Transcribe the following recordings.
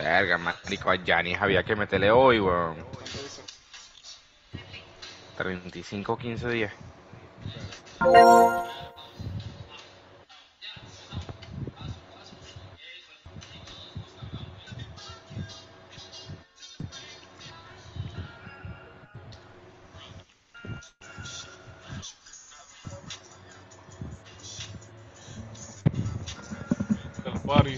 Verga, marico, a Giannis había que meterle hoy, weón. ¿Cuánto dice? 35, 15 días. Del party.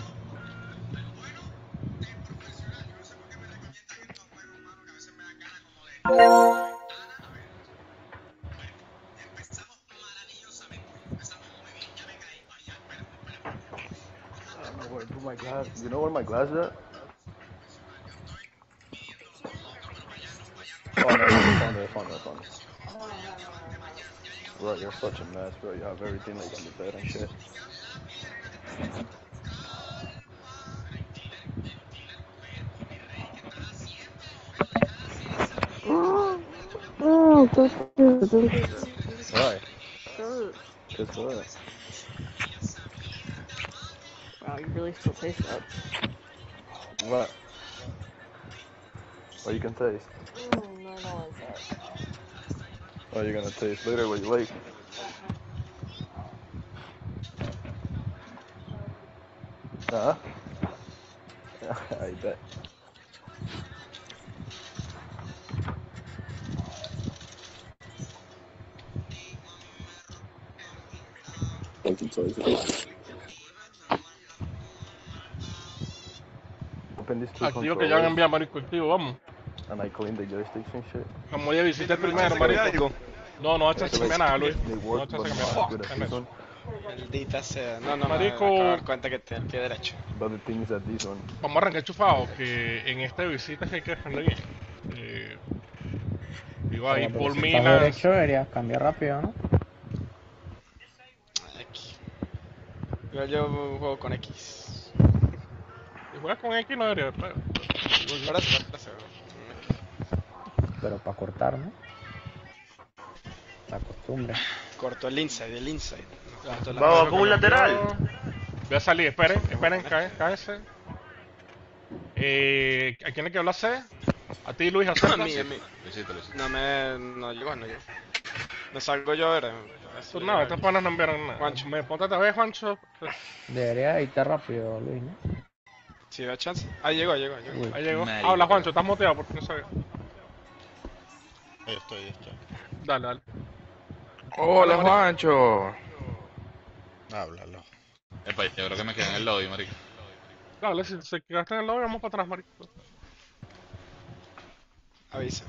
I don't know where to put my glass. You know where my glass is at? Oh no, I found it. Bro, you're such a mess, bro. You have everything like on the bed and shit. Why? Guess what? Wow, you really still taste that. What? What you can taste? No, I don't like that. Oh, you're gonna taste later what you like. Huh? I bet. Open these two Activo que ya van a controllers enviar marico, activo, vamos. and I clean the joysticks and shit. Vamos a visitar ¿Viste, me primero, echaste a cambiar marico. algo? No, no va a echar They, a nada, Luis. they No va a work, echar but a not as good as nada. this one. Maldita sea. No, me Marico. acabo de dar cuenta que te el pie derecho. But the thing is that this one. Vamos a arrancar chufado, que en esta visita que hay que defender bien. Iba ahí Pero Paul si estás Minas. derecho deberías cambiar rápido, ¿no? X. Yo juego con X. Si juegas con X no debería. Parece. Pero para cortar, ¿no? La costumbre. Corto el inside. Vamos, con un lateral. Voy a salir, esperen, cállese. ¿A quién le quedó la C? A ti, Luis, A acepta. mí. Luisito. No llegó. Me salgo yo, a ver. Pues nada, estos panas no enviaron nada. Juancho. Me ponte a ver, Juancho. Debería irte rápido, Luis, ¿no? Si da chance. Ah, llegó. Uy, Ahí llegó. Marico. Habla, Juancho, estás muteado porque no sabía. Ahí estoy. Dale. Hola, Juancho. Háblalo. Epa, yo creo que me quedé en el lobby, marico. Dale, si se quedaste en el lobby, vamos para atrás, marico. Avisa.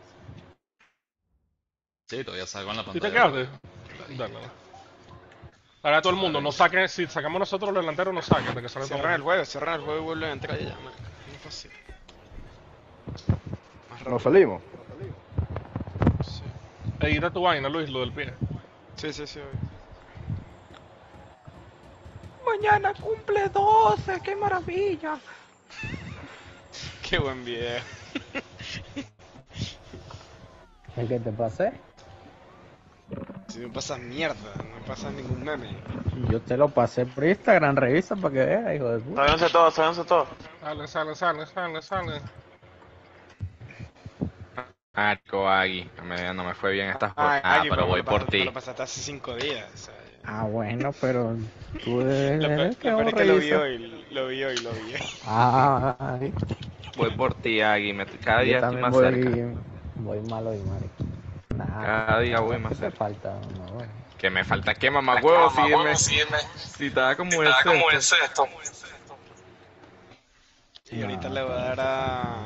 Sí, todavía salgo en la ¿Sí te pantalla. quedaste? Dale. Ahora todo el mundo, no saquen, si sacamos nosotros los delanteros, no saquen, hasta que sale todo el mundo. Cierran el juego y vuelven a entrar ya, man. No es fácil. Más rápido. ¿Nos salimos? Sí. Edita tu vaina, Luis, lo del pie. Sí, obvio. Mañana cumple 12, qué maravilla. Qué buen video. ¿el que te pasé? Si no pasa mierda, no pasa ningún meme. Yo te lo pasé por Instagram, revisa para que veas, hijo de puta. Sábense todos. Sale. Marco Agui, no me fue bien esta jornada, pero voy por ti. Lo pasaste hace 5 días. O sea, Ah, bueno, pero tú debes lo de peor es que lo vi revisar. hoy. Lo vi hoy. Ah, ay. Voy por ti, Agui. Cada día Yo estoy también más cerca. voy mal hoy, marico. Nada, Cada día voy más ¿qué te cerca. falta? No, bueno. Que me falta qué, mamá huevo, sígueme. Si estaba como es esto. Y ahorita No, le voy a dar a...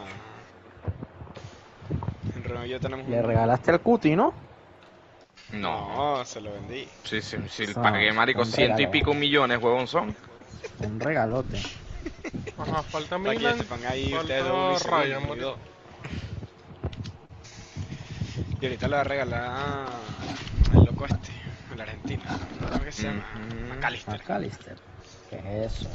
En Romeo y yo tenemos Le regalaste el cuti, ¿no? No. No, se lo vendí. Sí, No, pagué, marico, un 100 y regalo. pico millones, huevón, son. Un regalote. Ajá, falta Para que Milan. se pongan ahí falta ustedes dos y Ryan, segundo, y marico. dos. Y ahorita le voy a regalar al loco este, el argentino. ¿Cómo que se llama? McAllister. McAllister. ¿Qué es eso?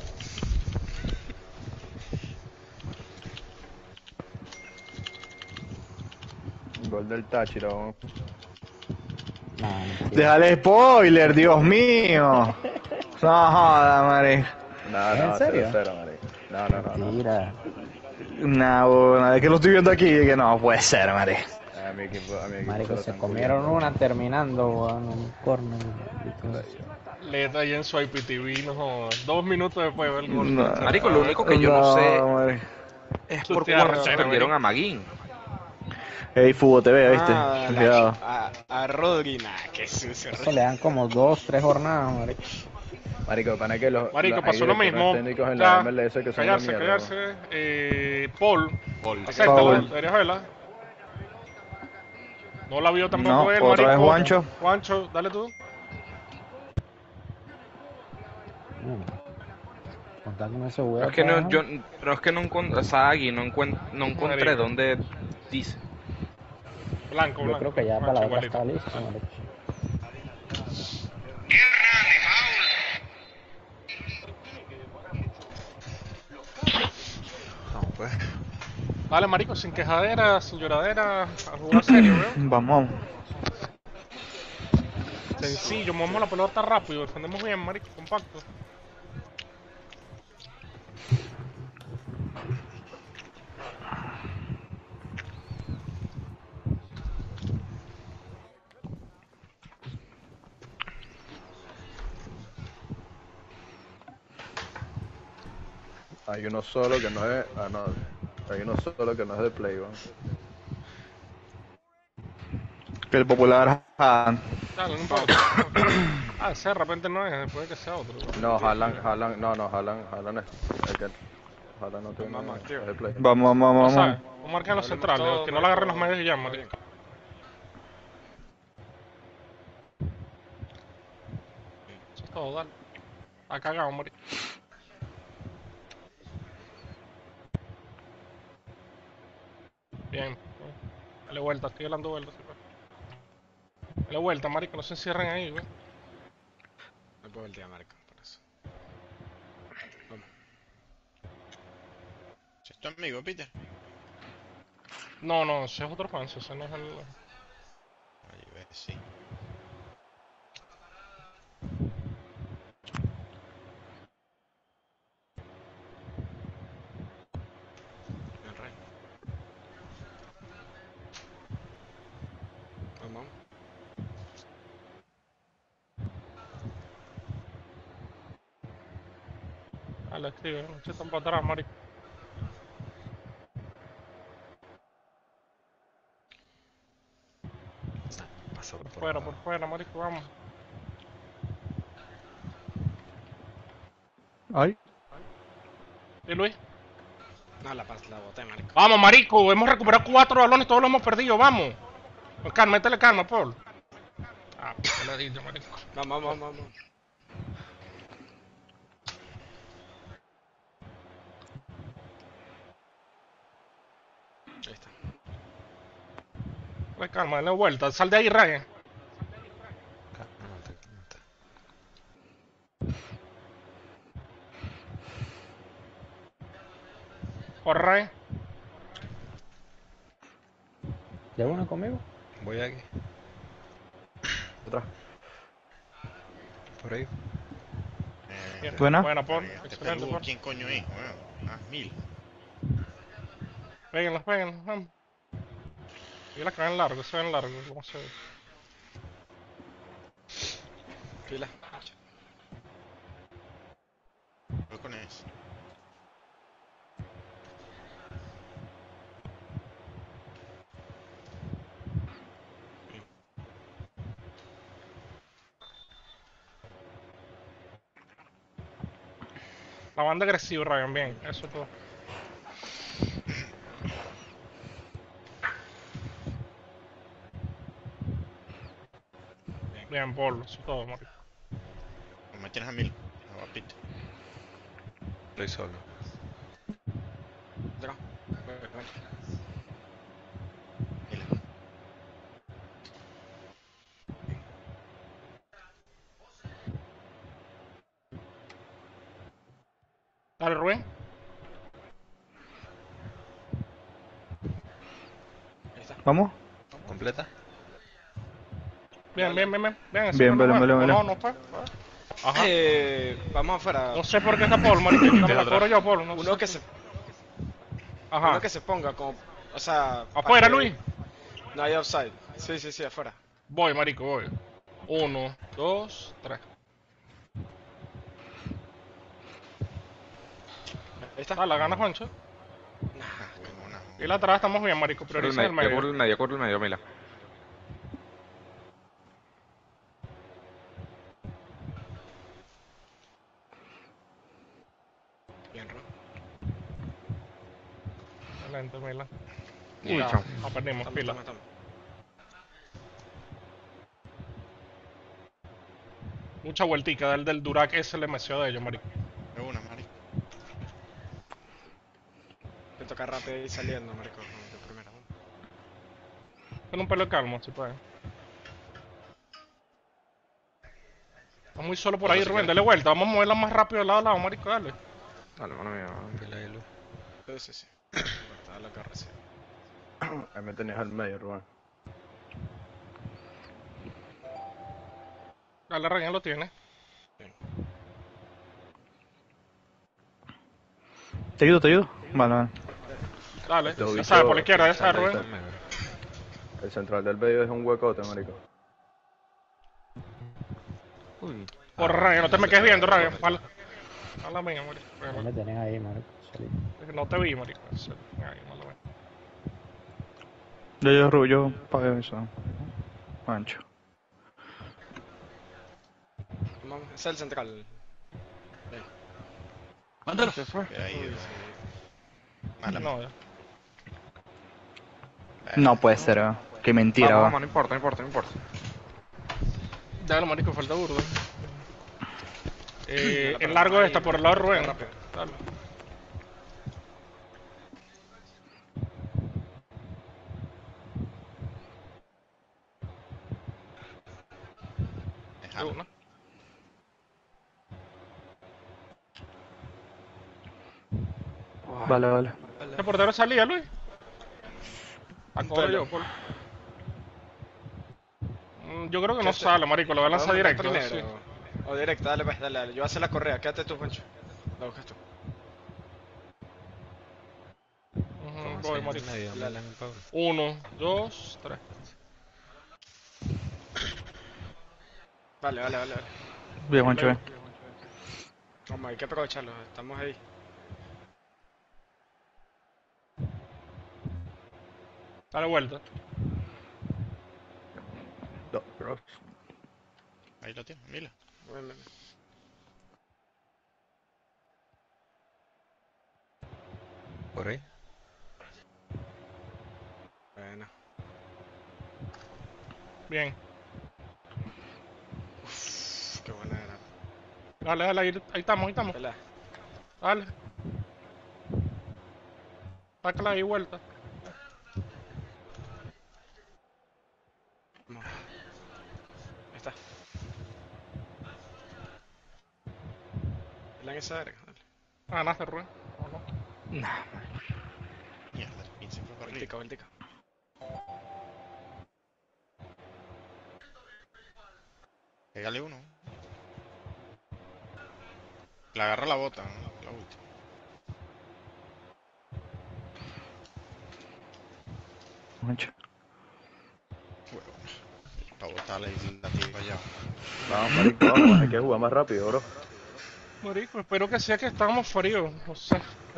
Gol del Táchira. No, mentira. Déjale spoiler, Dios mío. No joda, marico. Nada, ¿En no, serio? 0-0, marico. No, no, no, no. Mentira. Nah, es que lo estoy viendo aquí y que no puede ser, marico. A mi equipo Marico, se lo se están comieron culiando. una terminando, weón, un corner. maldito. Le da ahí en su IPTV, no jodas. 2 minutos después de ver el gol. No, Marico, lo único que yo no sé marico. es Tú por te das cuánto rechera, suspendieron marico. a Maguín. Ey, Fútbol TV, ¿viste? Ah, Cuidado. a Rodri, nah, qué sucio. Eso le dan como 2, 3 jornadas, marico. Marico, para que Marico, hay pasó lo directores mismo. técnicos en la Ya, MLS que son una callarse, mierda. callarse. Paul, Paul. acéptala, Paul. deberías verla. No la vio tampoco No, él, otra vez marico. Juancho. Juancho, dale tú. Contar con ese Pero weón. es que no, pero es que no encontré, Sagi, no encontré Marico. dónde dice. Blanco, Yo blanco. creo que ya para la Juancho, otra igualito. está listo, marico. No, pues. Dale, marico, sin quejadera, sin lloradera, a jugar serio, weón. Vamos. Sencillo, movemos la pelota rápido, defendemos bien, marico, compacto. Hay uno solo que no es. Ah, no. Hay uno solo que no es de Play, weón. Que el popular. Dale, no importa. Ese de repente no es, puede que sea otro. No, Haaland, no, Haaland es el que. Haaland no tiene. Vamos, tío. Es de Play. Vamos. No sabes, no marquen los Hablemos centrales, todo, que no le agarren los marico. medios y ya, marico. Eso es todo, dale. Está cagado, marico. Bien. Dale vuelta, estoy dando vueltas. Dale vuelta, marico, no se encierren ahí, güey. No puedo voltear, Marco, por eso. Vamos. ¿Es tu amigo, Peter? No, ese es otro fan, ese no es el... Ahí ves, sí. El rey. Vamos. Dale, escribe, no se están para atrás, marico. Pasó Por fuera, marico, vamos. Ay. ¿Y Luis? No, la boté, Marco. Vamos, marico, hemos recuperado 4 balones, todos los hemos perdido, vamos. Con calma, métele calma, Paul. Ah, ¿qué le dicho, marico? Vamos. Ahí está. Dale calma, dale vuelta, sal de ahí, Ryan. Cálmate. Corre, Ryan. ¿Ya uno conmigo? Voy aquí. Atrás. Por ahí. Bien, Buena. Buena, Paul. Este Excelente, peludo, Paul. ¿quién coño es? Bueno, 1000. Péguenlos, vamos. Y la que ven largo, se ven largo, ¿cómo se ve? Pila. Voy con eso. La banda agresiva, Ryan, bien, eso es todo. Bien, Paul, eso es todo, marico. Me tienes a 1000. No, a Peter. Estoy solo. Atrás. Bueno. Mira. Dale, Rubén. Ahí está. Vamos. ¿Completa? Bien, ese Bien, no vale. No, no fue. Ajá. Vamos afuera. No sé por qué está Paul, marico. Me lo cobro yo, Paul. No Uno sé. que se, Ajá. uno que se ponga como, o sea, Afuera, que Luis. No hay offside. Sí, afuera. Voy, marico, voy. 1, 2, 3. Ahí está. Ah, la gana Juancho. Tengo una. Y la atrás estamos bien, marico. Corre el Prioriza el medio, medio. corre el medio, Mila. Bien, Ro. Excelente, Mila. Uy, Ya, chao. no perdimos pila. Toma. Mucha vueltica del Durac ese le meció de ellos, marico. Tengo una, marico. Te toca rápido ir saliendo, marico, de primera. Con un pelo de calma, si puede. Está muy solo por ahí, Rubén. Dale vuelta. Vamos a moverla más rápido de lado a lado, marico. Dale. Dale, mano mía. Sí. Está la carrera. Ahí me tenías al medio, Rubén. Dale, Ryan lo tiene. ¿Te ayudo? Vale. Dale. Los Ya sabes, por la bichos- izquierda, esa, Rubén. El central del medio es un huecote, marico. Uy. Por Ryan, no te me quedes viendo, Ryan. A la mía, marico. Ya me tienen ahí, marico. Solito. No te vi, marico. Ahí, mala mía. Yo pagué eso. Pancho. Vamos, ese es el central. Mándalo. Se fue. Ahí, mala. No, ya. No puede ser, qué mentira, Vamos, va. vamos, no importa. Dale, marico, falta burdo. El largo está por el lado de Rubén. Dale. De una. Vale. ¿Qué portero salía, Luis? Acabo yo, Paul. Yo creo que no sale, marico. Lo va a lanzar directo. Primero. Sí. O directo, dale, pues, dale. Yo voy a hacer la correa, quédate tú, Pancho. La buscas tú. Voy, marico. 1, 2, 3. Vale. Bien, Juancho, bien. Vamos, hay que aprovecharlo, estamos ahí. Dale vuelta. No, cross. Ahí lo tienes, mira. Bueno, Por ahí. bueno. Bien. Qué buena era. Dale, ahí estamos. Pelea. Dale. Sácala ahí vuelta. Vamos. Ahí está. Pelea en esa verga, dale. Ganaste, Rubén. ¿O no? Mierda, el pin se fue para arriba. Vueltica. Pégale uno. Le agarra la bota, ¿no? La última. Juancho. Para botarle y la tiro allá. Vamos, marico, vamos. Hay que jugar más rápido, bro. Marico, espero que sea que estamos fríos. No sé.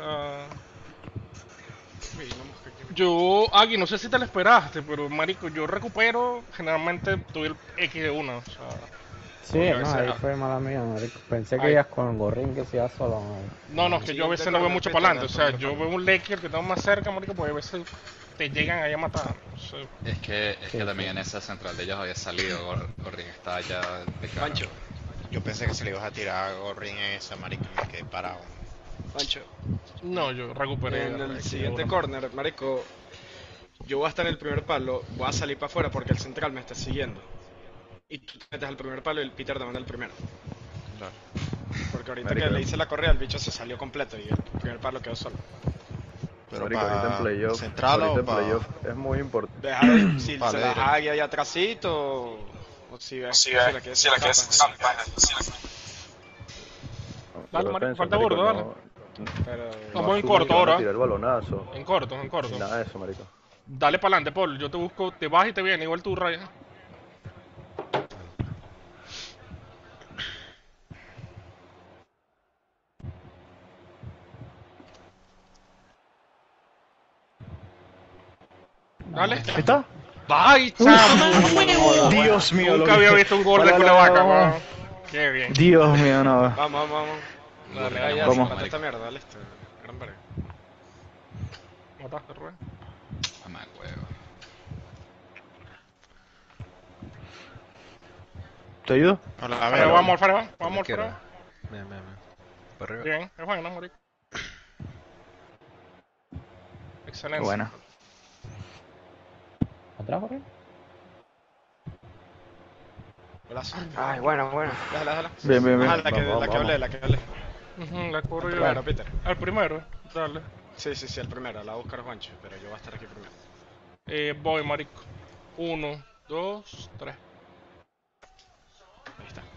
Uy, no mosca aquí. Yo, Agui, no sé si te lo esperaste, pero marico, yo recupero, generalmente doy el X de una, o sea... Sí, porque a no, veces- ahí fue mala mía, marico. Pensé que Ahí. ibas con gorrín que se iba solo, marico. No, es que yo a veces no veo mucho para adelante, o sea, yo veo un Lecky, el que tengo más cerca, marico, porque a veces te llegan ahí a matar, no sé. Es que Sí, también sí. en esa central de ellos había salido, Gorrin estaba ya de cara. Pancho, Yo pensé que se le ibas a tirar a Gorrin en esa, marico, y me quedé parado. Pancho. No, yo recuperé. En el el X de siguiente una. corner, marico, yo voy a estar en el primer palo, voy a salir para afuera porque el central me está siguiendo. Y tú te metes al primer palo y el Peter te manda el primero. Claro. Porque ahorita Marico. que le hice la correa, el bicho se salió completo y el primer palo quedó solo. Pero Marico, ahorita en playoff, central ahorita o en para... playoff es muy importante. Deja si Vale, se la directo. deja ahí atrásito o si ves Si la quieres escapa. escapar, Dale, Por marico, defensa, falta marico, burdo, dale. Pero... Vamos en asumen corto que van a ahora. tirar el balonazo. En corto, en corto. Ni nada de eso, marico. Dale para adelante, Paul. Yo te busco, te vas y te vienes, igual tú, Ryan. Dale. Ahí está. ¡Ay, chamo! Dios mío. Nunca había visto un gol de Vale, Culevaca, vamos. weón. Qué bien. Dios mío, no. Vamos. Dale, Ahí ya, Vamos. mata esta mierda, dale este. Gran verga. Mataste, Rubén. Mamá huevo. ¿Te ayudo? Hola, a Vamos, ver. vamos, Alfredo. Vamos, Izquierda. Alfredo. Bien. Por arriba. Bien, es bueno, marico. Excelente. Buena. ¿Atrás, Jorge? Golazo. Ay, bueno. Déjala. Bien. Ah, la que Vamos. hablé. Ujú, la cubro yo. Primero, Peter. Al primero, dale. Sí, el primero. La busca Juancho, pero yo voy a estar aquí primero. Voy, marico. 1, 2, 3. Ahí está.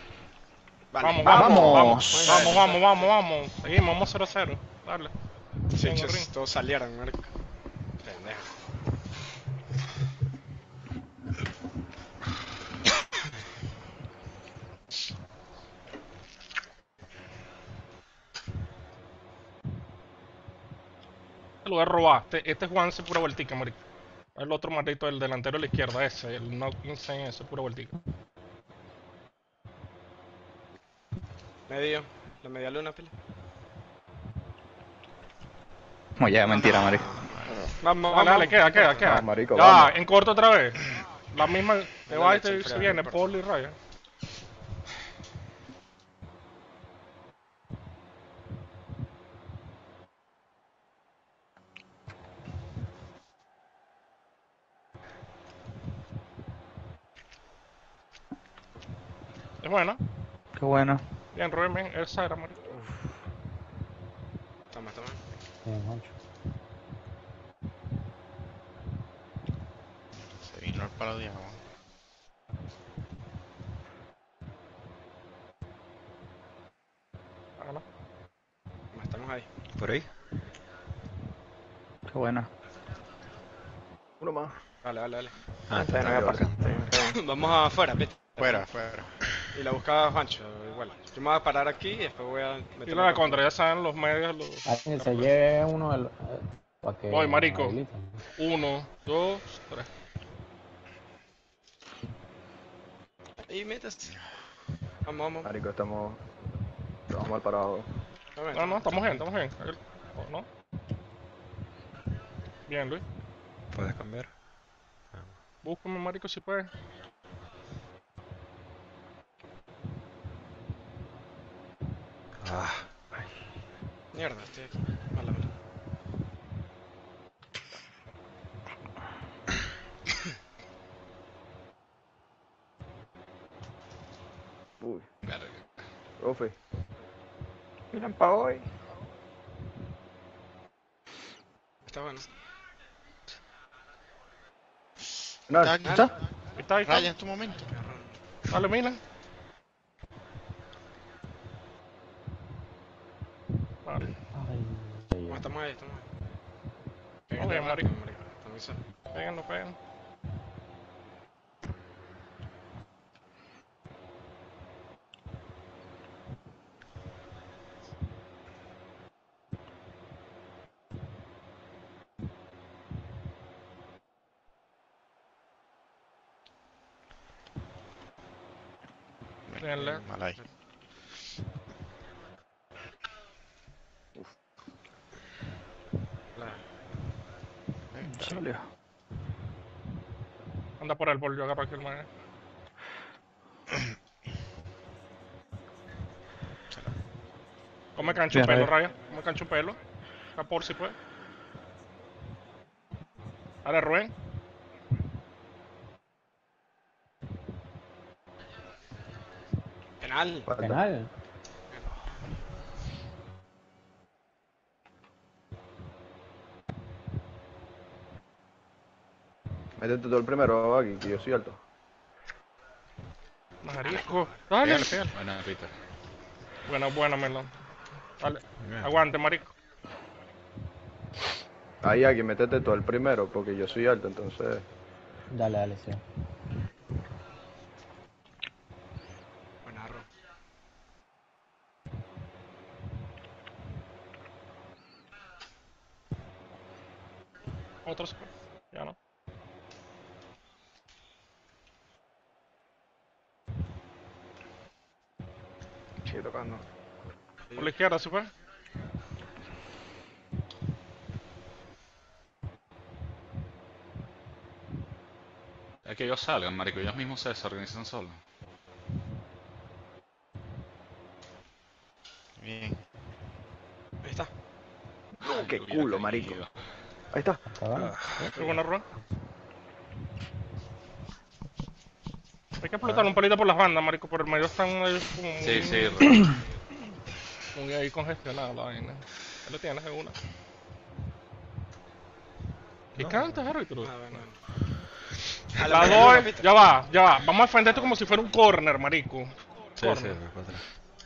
Vamos. Seguimos, vamos 0-0. Dale. Sí, En el chis, ring. todos salieron, marico. Pendejo. En lugar de robar. Este Juan se pura vueltica, marico. El otro maldito, el delantero de la izquierda, ese. El no insane, ese pura vueltica. Medio. La media luna, pila. Oye, mentira, marico. Vamos. Dale, queda. Vamos, marico, Ya, vamos. en corto otra vez. La misma. Te Dale, va y Axel, se frega, viene, no importa. Paul y Ryan. Es bueno. Qué bueno. Bien, Rubén, bien. Esa era, marico. Toma. Bien, Juancho. Se vino el palo de agua. Hágalo. Estamos ahí. ¿Por ahí? Qué buena. Uno más. Dale. Ah, Está bien, voy a pasar. Vamos afuera, Peter. Fuera. Y la busca Juancho, igual. Yo me voy a parar aquí y después voy a Y meterme la de con- contra, ya saben los medios. Los... Alguien que se lleve uno del... para que... Voy, marico. habiliten. 1, 2, 3. Y métase. Vamos. Marico, estamos mal parados. No, estamos bien. ¿No? Bien, Luis. ¿Puedes cambiar? Búscame, marico, si puedes. Ah, Mierda, estoy aquí. Mala. Uy, Verga. profe. Miran pa' hoy. Está bueno. No, ¿Está? Ahí está. Ryan, en tu momento. Dale, Milan. Vale. Ay, Estamos ahí. Muy bien, marico. Estamos ahí. Péganlo. Denle. Mal ahí. Salió. Anda por el bol, yo agarro aquí el man. Come cancho Bien, pelo, Ryan. Raya. Come cancho pelo. A por si puede. Dale, Rubén. Penal. falta. penal. Métete tú el primero aquí, que yo soy alto. Marico. Dale. Pégale. Bueno, Peter. Buena, Melón. Dale, Bien. aguante, marico. Ahí, aquí, métete tú el primero, porque yo soy alto, entonces... Dale, sí. Buenarro. Otros, ya no. Sigue tocando. Por la izquierda, ¿sí fue? Es que ellos salgan, marico, ellos mismos se desorganizan solos. Bien. Ahí está. ¡Qué Hubiera culo, caído. marico! Ahí está. Acabamos. Qué buena rueda. Hay que explotar un pelito por las bandas, marico. Por el medio están ellos como Sí, sí, muy ahí congestionados la vaina. ¿Qué le tienes de una? ¿Qué cantas, árbitro? Ah, bueno. La doy, ya va. Vamos a defender esto como si fuera un corner, marico. Sí, Corner. voy para atrás.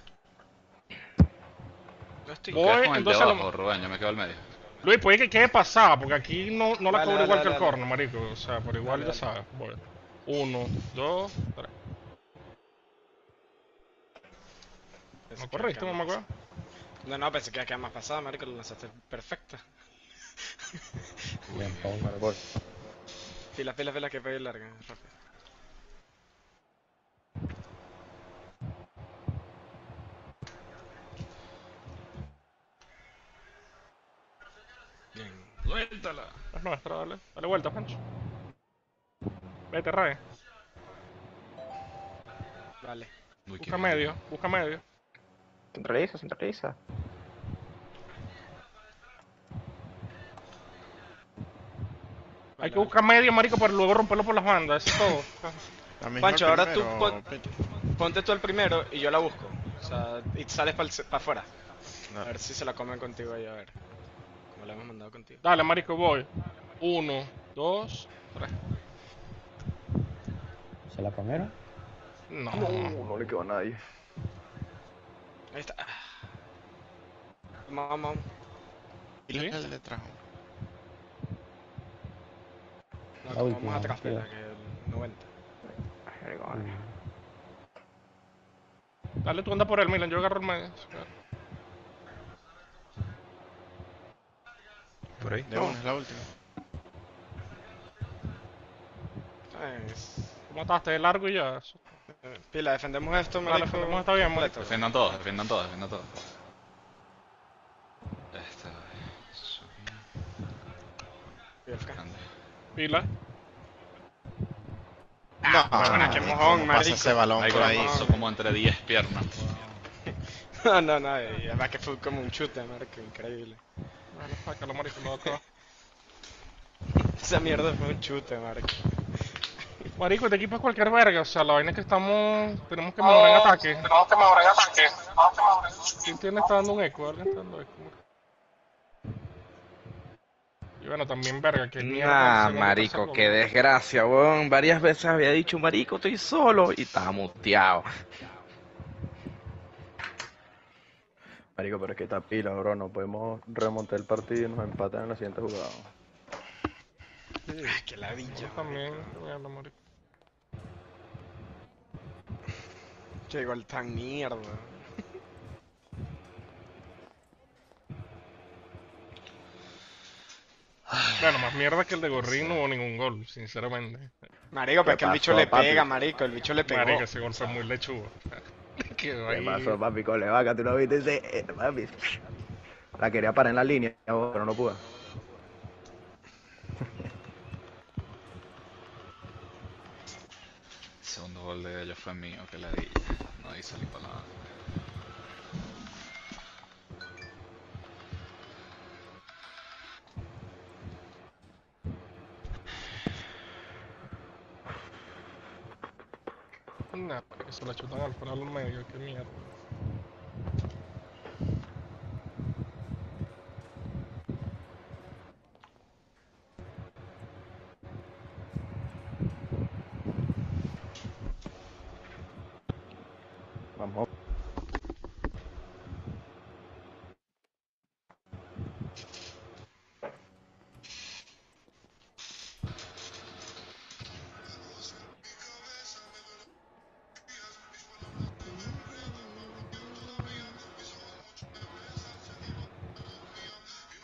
No estoy. Voy, Quedas con el de entonces abajo, Rubén, yo me quedo al medio. Luis, puede que quede pasada, porque aquí no la Dale, cobro dale, igual que el dale. corner, marico. O sea, pero igual Dale, ya dale. sabes. Voy. 1, 2, 3. ¿No corriste, mamá? No, pensé que iba a quedar más pasada, marico, lo lanzaste perfecta. Bien, Paul. Vale, voy. Fila, que fue larga, rápido. Bien. Suéltala. Es nuestra, dale. Dale vuelta, Pancho. Vete, Ray. Vale. Uy, qué Busca medio. Centraliza. Hay que buscar medio, marico, para luego romperlo por las bandas, eso es todo. La misma Pancho, ahora tú primero, Pete. ponte tú el primero y yo la busco. O sea, y sales para afuera. No. A ver si se la comen contigo ahí, a ver. Como la hemos mandado contigo. Dale, marico, voy. 1, 2, 3. ¿Se la comieron? No. No le quedó a nadie. Ahí está. Vamos. Y ¿Sí? la le trajo. No, La como última, vamos atrás, sí. pela, que el 90. Dale, tú anda por el Milan, yo agarro el medio. Por ahí. De una, es la última. Tú mataste de largo y ya. Eso. Pila, defendemos esto, Dale, marico. defendemos esta bien, completo. Defiendan todos. Grande. Pila. No, bueno, qué mojón, ¿cómo pasa marico. ese balón Ahí por ahí? hizo como entre 10 piernas. No, y además que fue como un chute, marico, increíble. Dale, sácalo, marico, lo acá. Esa mierda fue un chute, marico. Marico, este equipo es cualquier verga, o sea, la vaina es que tenemos que mejorar en ataque. ¿Quién está dando un eco? ¿Alguien está dando eco? Y bueno, también verga, que mierda. Nah, el segundo marico, tercer qué gol. desgracia, weón. Varias veces había dicho, marico, estoy solo y estaba muteado. Marico, pero es que está pila, bro. No podemos remontar el partido y nos empatan en la siguiente jugada. Qué ladilla. Yo también, qué mierda, marico. Qué igual tan mierda. Bueno, más mierda que el de Gorrín no hubo ningún gol, sinceramente. Marico, pero es que el ¿Qué bicho pasó, le papi? pega, marico, el bicho le pegó. Marico, ese gol fue muy lechugo. Quedó ¿Qué ahí. pasó, papi? Con Levaca, tú no viste ese. Papi. La quería parar en la línea, pero no pude. El segundo gol de ellos fue mío, que la di. No ahí salí para nada. Nah, que se la chutan al final al medio, qué mierda. Vamos.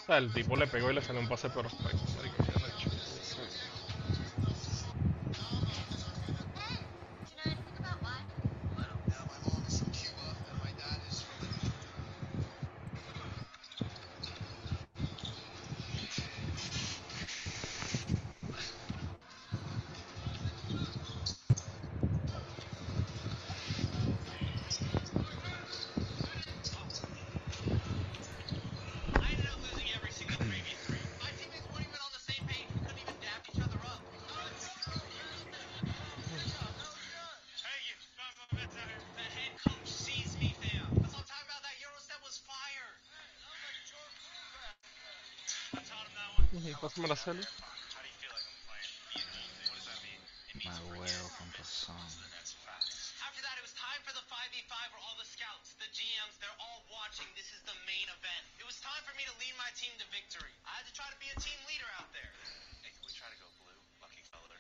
sea, el tipo le pegó y le salió un pase perfecto, marico, qué arrecho. Pásame la cel. Más huevo, con razón. After that, it was time for the 5v5 where all the scouts, the GMs, they're all watching. This is the main event. It was time for me to lead my team to victory. I had to try to be a team leader out there. Hey, can we try to go blue? Lucky color.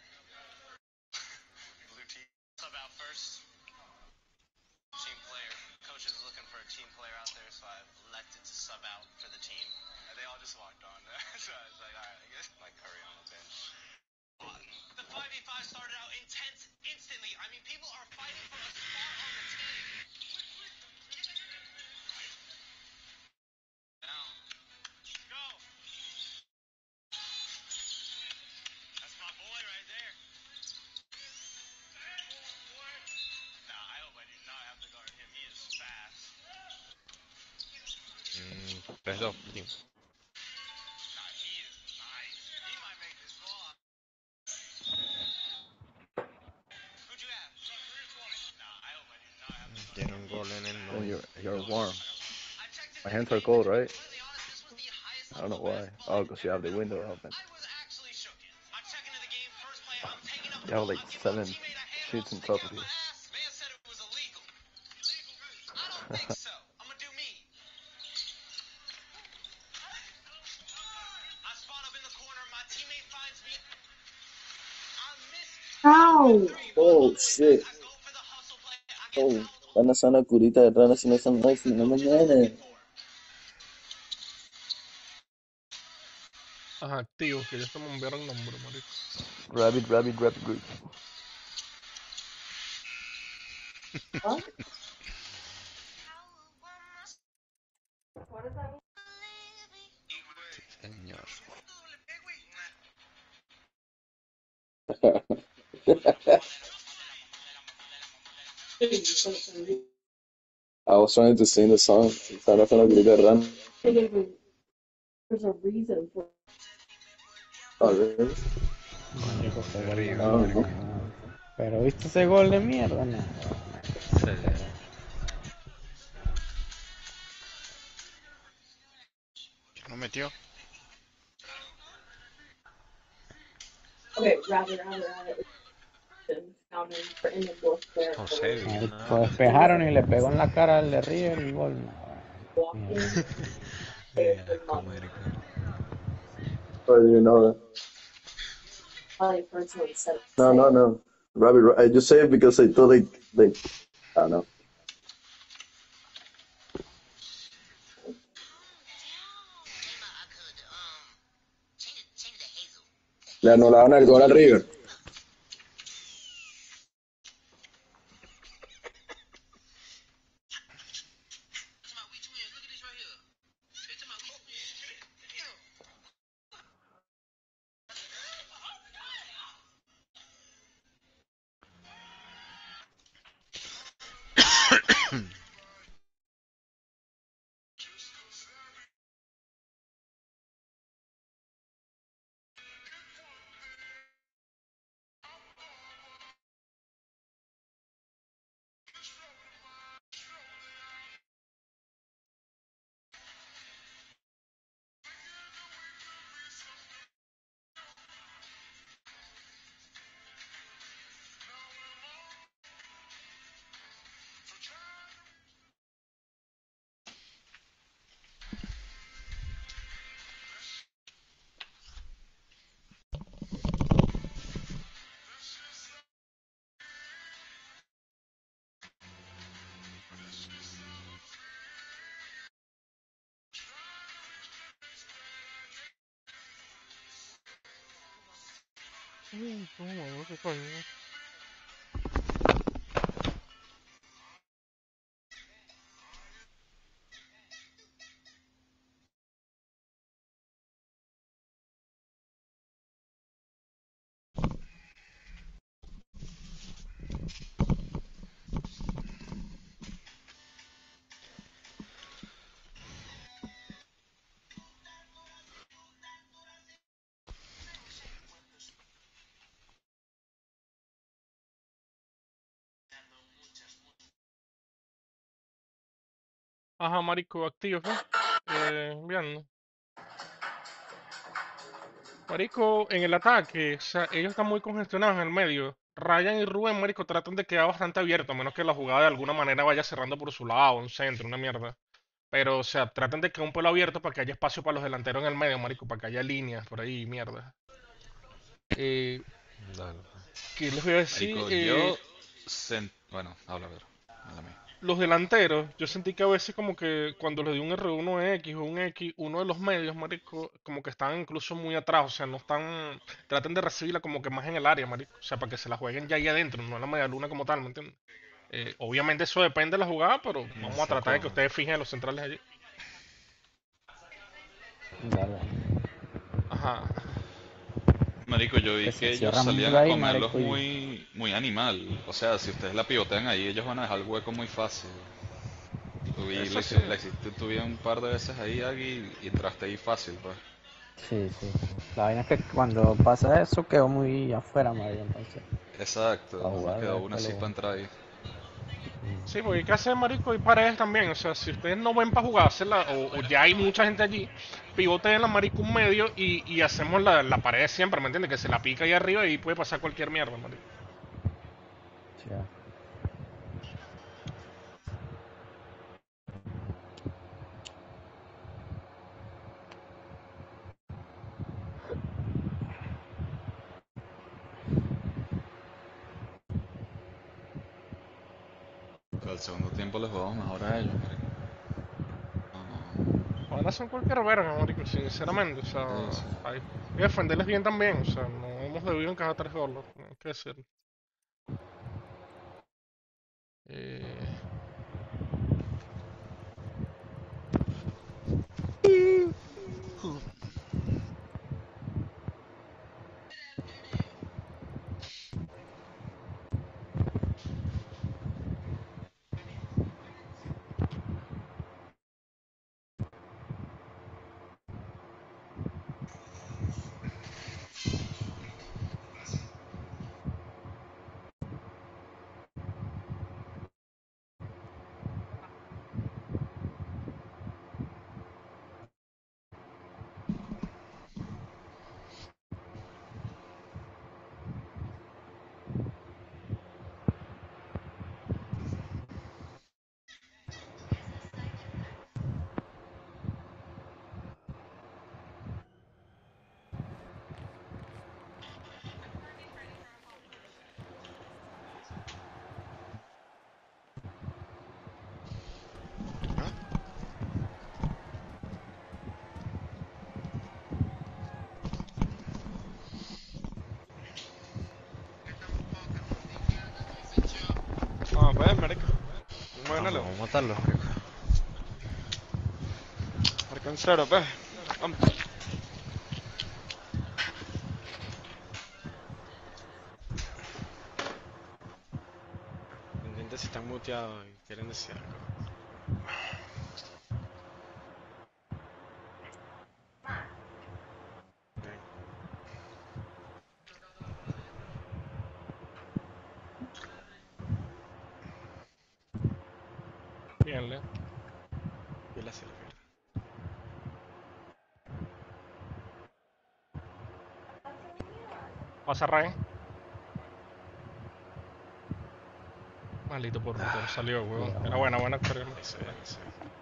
Blue team. Sub out first. Team player. Coach is looking for a team player out there, so I've elected to sub out for the team. And they all just walked on. So I was like, alright, I guess. Like Curry on the bench. The 5v5 started out intense instantly. I mean, people are fighting for a spot on the team. Now, go. That's my boy right there. Nah, I hope I do not have to guard him. He is fast. 3-2. Nah, he is nice. He might make this squad. Who'd you have? Nah, I hope I do not have to guard Tiene un gol en el And 9. you're warm. I checked it My in hands the are game, cold, and to be right? completely honest, this was the highest I don't know level of why. basketball Oh, I've because you have the ever window played. open. I was actually shooken. I check into the game, first play, I'm taking up the You have ball, like I'm giving my 7 teammate a handoff, sheets on stick top out of my you. ass. Man said it was illegal. I don't think so. I'm gonna do me. I spot up in the corner, my teammate finds me. I miss Ow! three, but Oh on the way shit. back, I go for the hustle play. I get Oh, fouled. van a hacer una curita de rana si no son las 9 de la mañana. Ajá, activos, que ya se me enviaron nombre, marico. Rabbit, rabbit, rabbit, group. What? Señor. I was trying to sing the song. Estaba haciendo una curita de rana. There's a reason for Oh, really? Marico, ese gol de Oh, mierda. no. Pero ¿viste ese gol de mierda? No. Sí. ¿Quién lo metió? okay, rather found him for in the north there. José, Marico, despejaron y le pegó en la cara al de River el gol. No. Walking Mira, the month. marico. Oh, you know that. Probably personally said No. Rabbit, I just say it because I thought like, I don't know. Le anularon el gol al River. No, qué coño. Ajá, marico, activo, ¿eh? Viendo. Marico, en el ataque, o sea, ellos están muy congestionados en el medio. Ryan y Rubén, marico, tratan de quedar bastante abiertos, a menos que la jugada de alguna manera vaya cerrando por su lado, un centro, una mierda. Pero, o sea, traten de quedar un pelo abierto para que haya espacio para los delanteros en el medio, marico, para que haya líneas por ahí, mierda. Eh, Dale. ¿Qué les voy a decir? Marico, yo... Bueno, habla, a ver. Los delanteros, yo sentí que a veces como que cuando les di un R1X o un X, uno de los medios, marico, como que están incluso muy atrás, o sea, no están, traten de recibirla como que más en el área, marico, o sea, para que se la jueguen ya ahí adentro, no en la media luna como tal, ¿me entiendes? Obviamente eso depende de la jugada, pero vamos a tratar de que ustedes fijen a los centrales allí. Dale. Ajá. Marico, yo vi Que se que ellos cierra salían mucho a ahí, comerlos marico, y- muy animal. O sea, si ustedes la pivotean ahí, ellos van a dejar el hueco muy fácil. Eso sí. La hiciste tú bien un par de veces ahí, Agui, y entraste ahí fácil, pues. Sí, sí. La vaina es que cuando pasa eso quedó muy afuera, marico, entonces. Exacto, Para nos jugar, quedó es una que así para lo... entrar ahí. Sí, porque hay que hacer, marico, y paredes también. O sea, si ustedes no ven para jugársela, o ya hay mucha gente allí, pivoteen la marico un medio y hacemos la pared siempre, ¿me entiendes? Que se la pica ahí arriba y puede pasar cualquier mierda, marico. Sí, Pero al segundo tiempo les jugamos mejor a ellos, marico. Van a hacer cualquier verga, marico, sinceramente. O sea, Sí, sí. hay que defenderles bien también. O sea, no hemos debido encajar 3 goles, no hay que decirlo. Eh... Vamos pues, marico. Muévanlo. Vamos a matarlo, marico. Marca en cero, pues. Vamos. Pendiente si están muteados y quieren decir algo. Bien, Leo. Y la sirve. Pasa Ryan. Maldito por puto, salió, weón. Era buena corriendo. Eso, eso.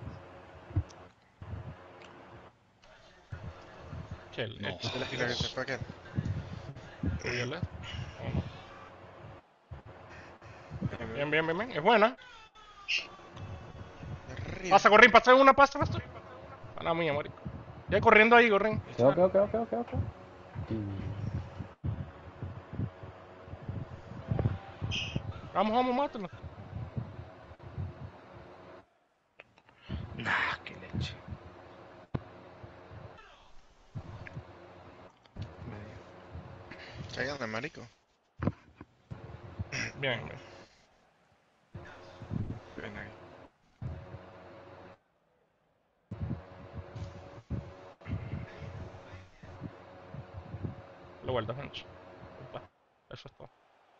¿Qué? El No. ¿Y la que se fue aquel? tuyo, Leo. Bien, bien, bien, bien. Es buena. Arriba. Pasa, Gorrín, pasa una, pasa. A la mía, marico. Ya corriendo ahí, Gorrín. Ok. Vamos, mátalo. Nah, qué leche. Cáiganle, marico. Bien. Ven ahí. La vuelta, gente. Eso es todo.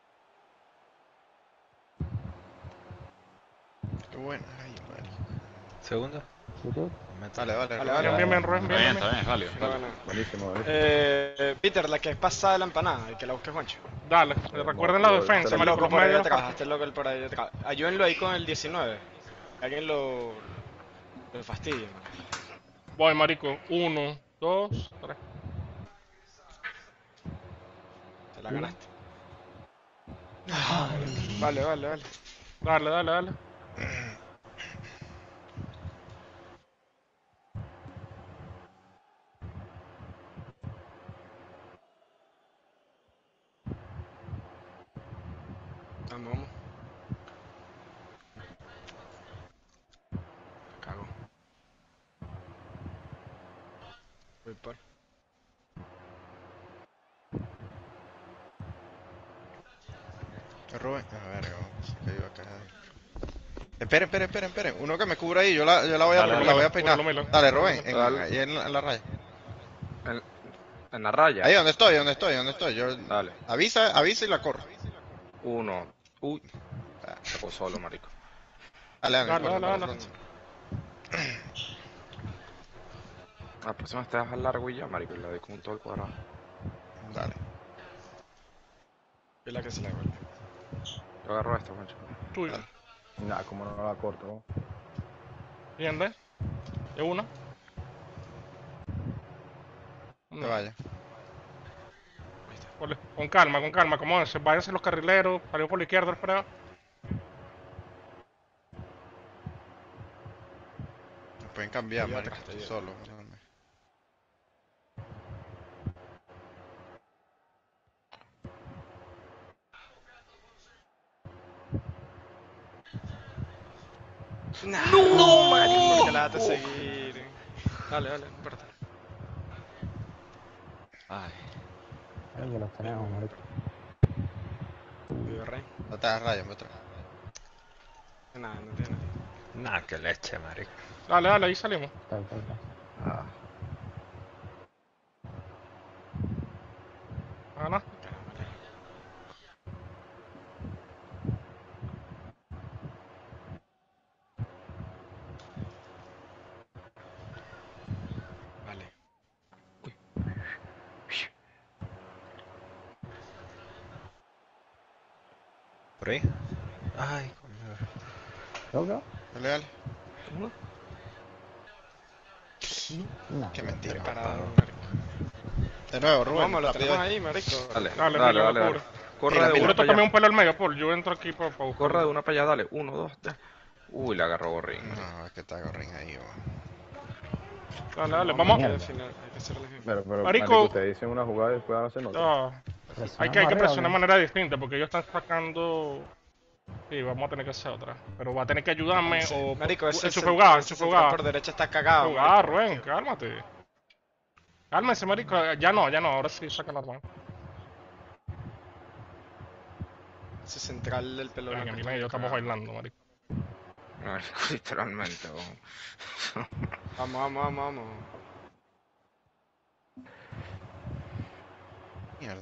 Qué bueno. Ay, marico. Segundo. Vale. Bien, Rubén, Está bien, es válido. Sí, bueno. Buenísimo. Peter, la que es pasada de la empanada, y que la busque Juancho. Dale, recuerden la defensa, Este marico, loco los por ahí medios. atrás, este loco por ahí atrás. Ayúdenlo ahí con el 19. Alguien lo fastidia. Voy, marico. 1, 2, 3. Te la ganaste. Vale. Dale. Vamos. Cago. Voy por. Rubén. A ver, se cayó acá. Esperen. Uno que me cubra ahí, yo la voy a, Dale, la voy a peinar. Milo. Dale, Rubén, Dale. ahí en la raya. En la raya. Ahí donde estoy. Yo Dale. avisa y la corro. 1. Uy. Se fue solo, marico. Dale. Dale. La próxima te dejas largo y ya, marico. Y le doy con todo el cuadrado. Dale. Es la que se la vuelve. Yo agarro esto, macho. Tuyo. Nah, como no la corto. Bien, ¿ves? De una. Que vaya. Con calma, acomódense. Váyanse los carrileros. Salió por la izquierda, espera. Me pueden cambiar, Estoy marico. atrás, Estoy estoy solo. No, marico, porque la vas a seguir. Dale, no importa. Ay. Creo que los tenemos, marico. Vivo rey. No te hagas raya, me otra. Nada, no tiene nada. Nah, qué leche, marico. Dale, ahí salimos. Está. Ah. Ana. Vale. ¿Por ahí? Ay, conmigo. ¿Qué? Dale. No. Qué mentira. Preparado, marico. De nuevo, Rubén. Vamos, lo rápido tenemos ahí. ahí, marico. Dale. Corre Mira, de Cubre una tú para también un allá. pelo al medio, Paul. Yo entro aquí para buscar. Corre de una para allá, dale. 1, 2, 3. Uy, le agarró Gorrín. No, es que está Gorrín ahí, Dale, vamos. Hay que hacerle bien. Pero Marico. ustedes dicen una jugada y después hacen otra. Ah, hay que presionar de manera distinta porque ellos están sacando. Sí, vamos a tener que hacer otra. Pero va a tener que ayudarme o. Marico, ese enchufe jugada. por derecha está cagado. Jugada, Rubén, cálmate. Cálmense, marico. Ya no, ahora sí saca normal. Ese central del pelo En blanco. mi medio estamos bailando, marico. No, literalmente. Vamos. Mierda.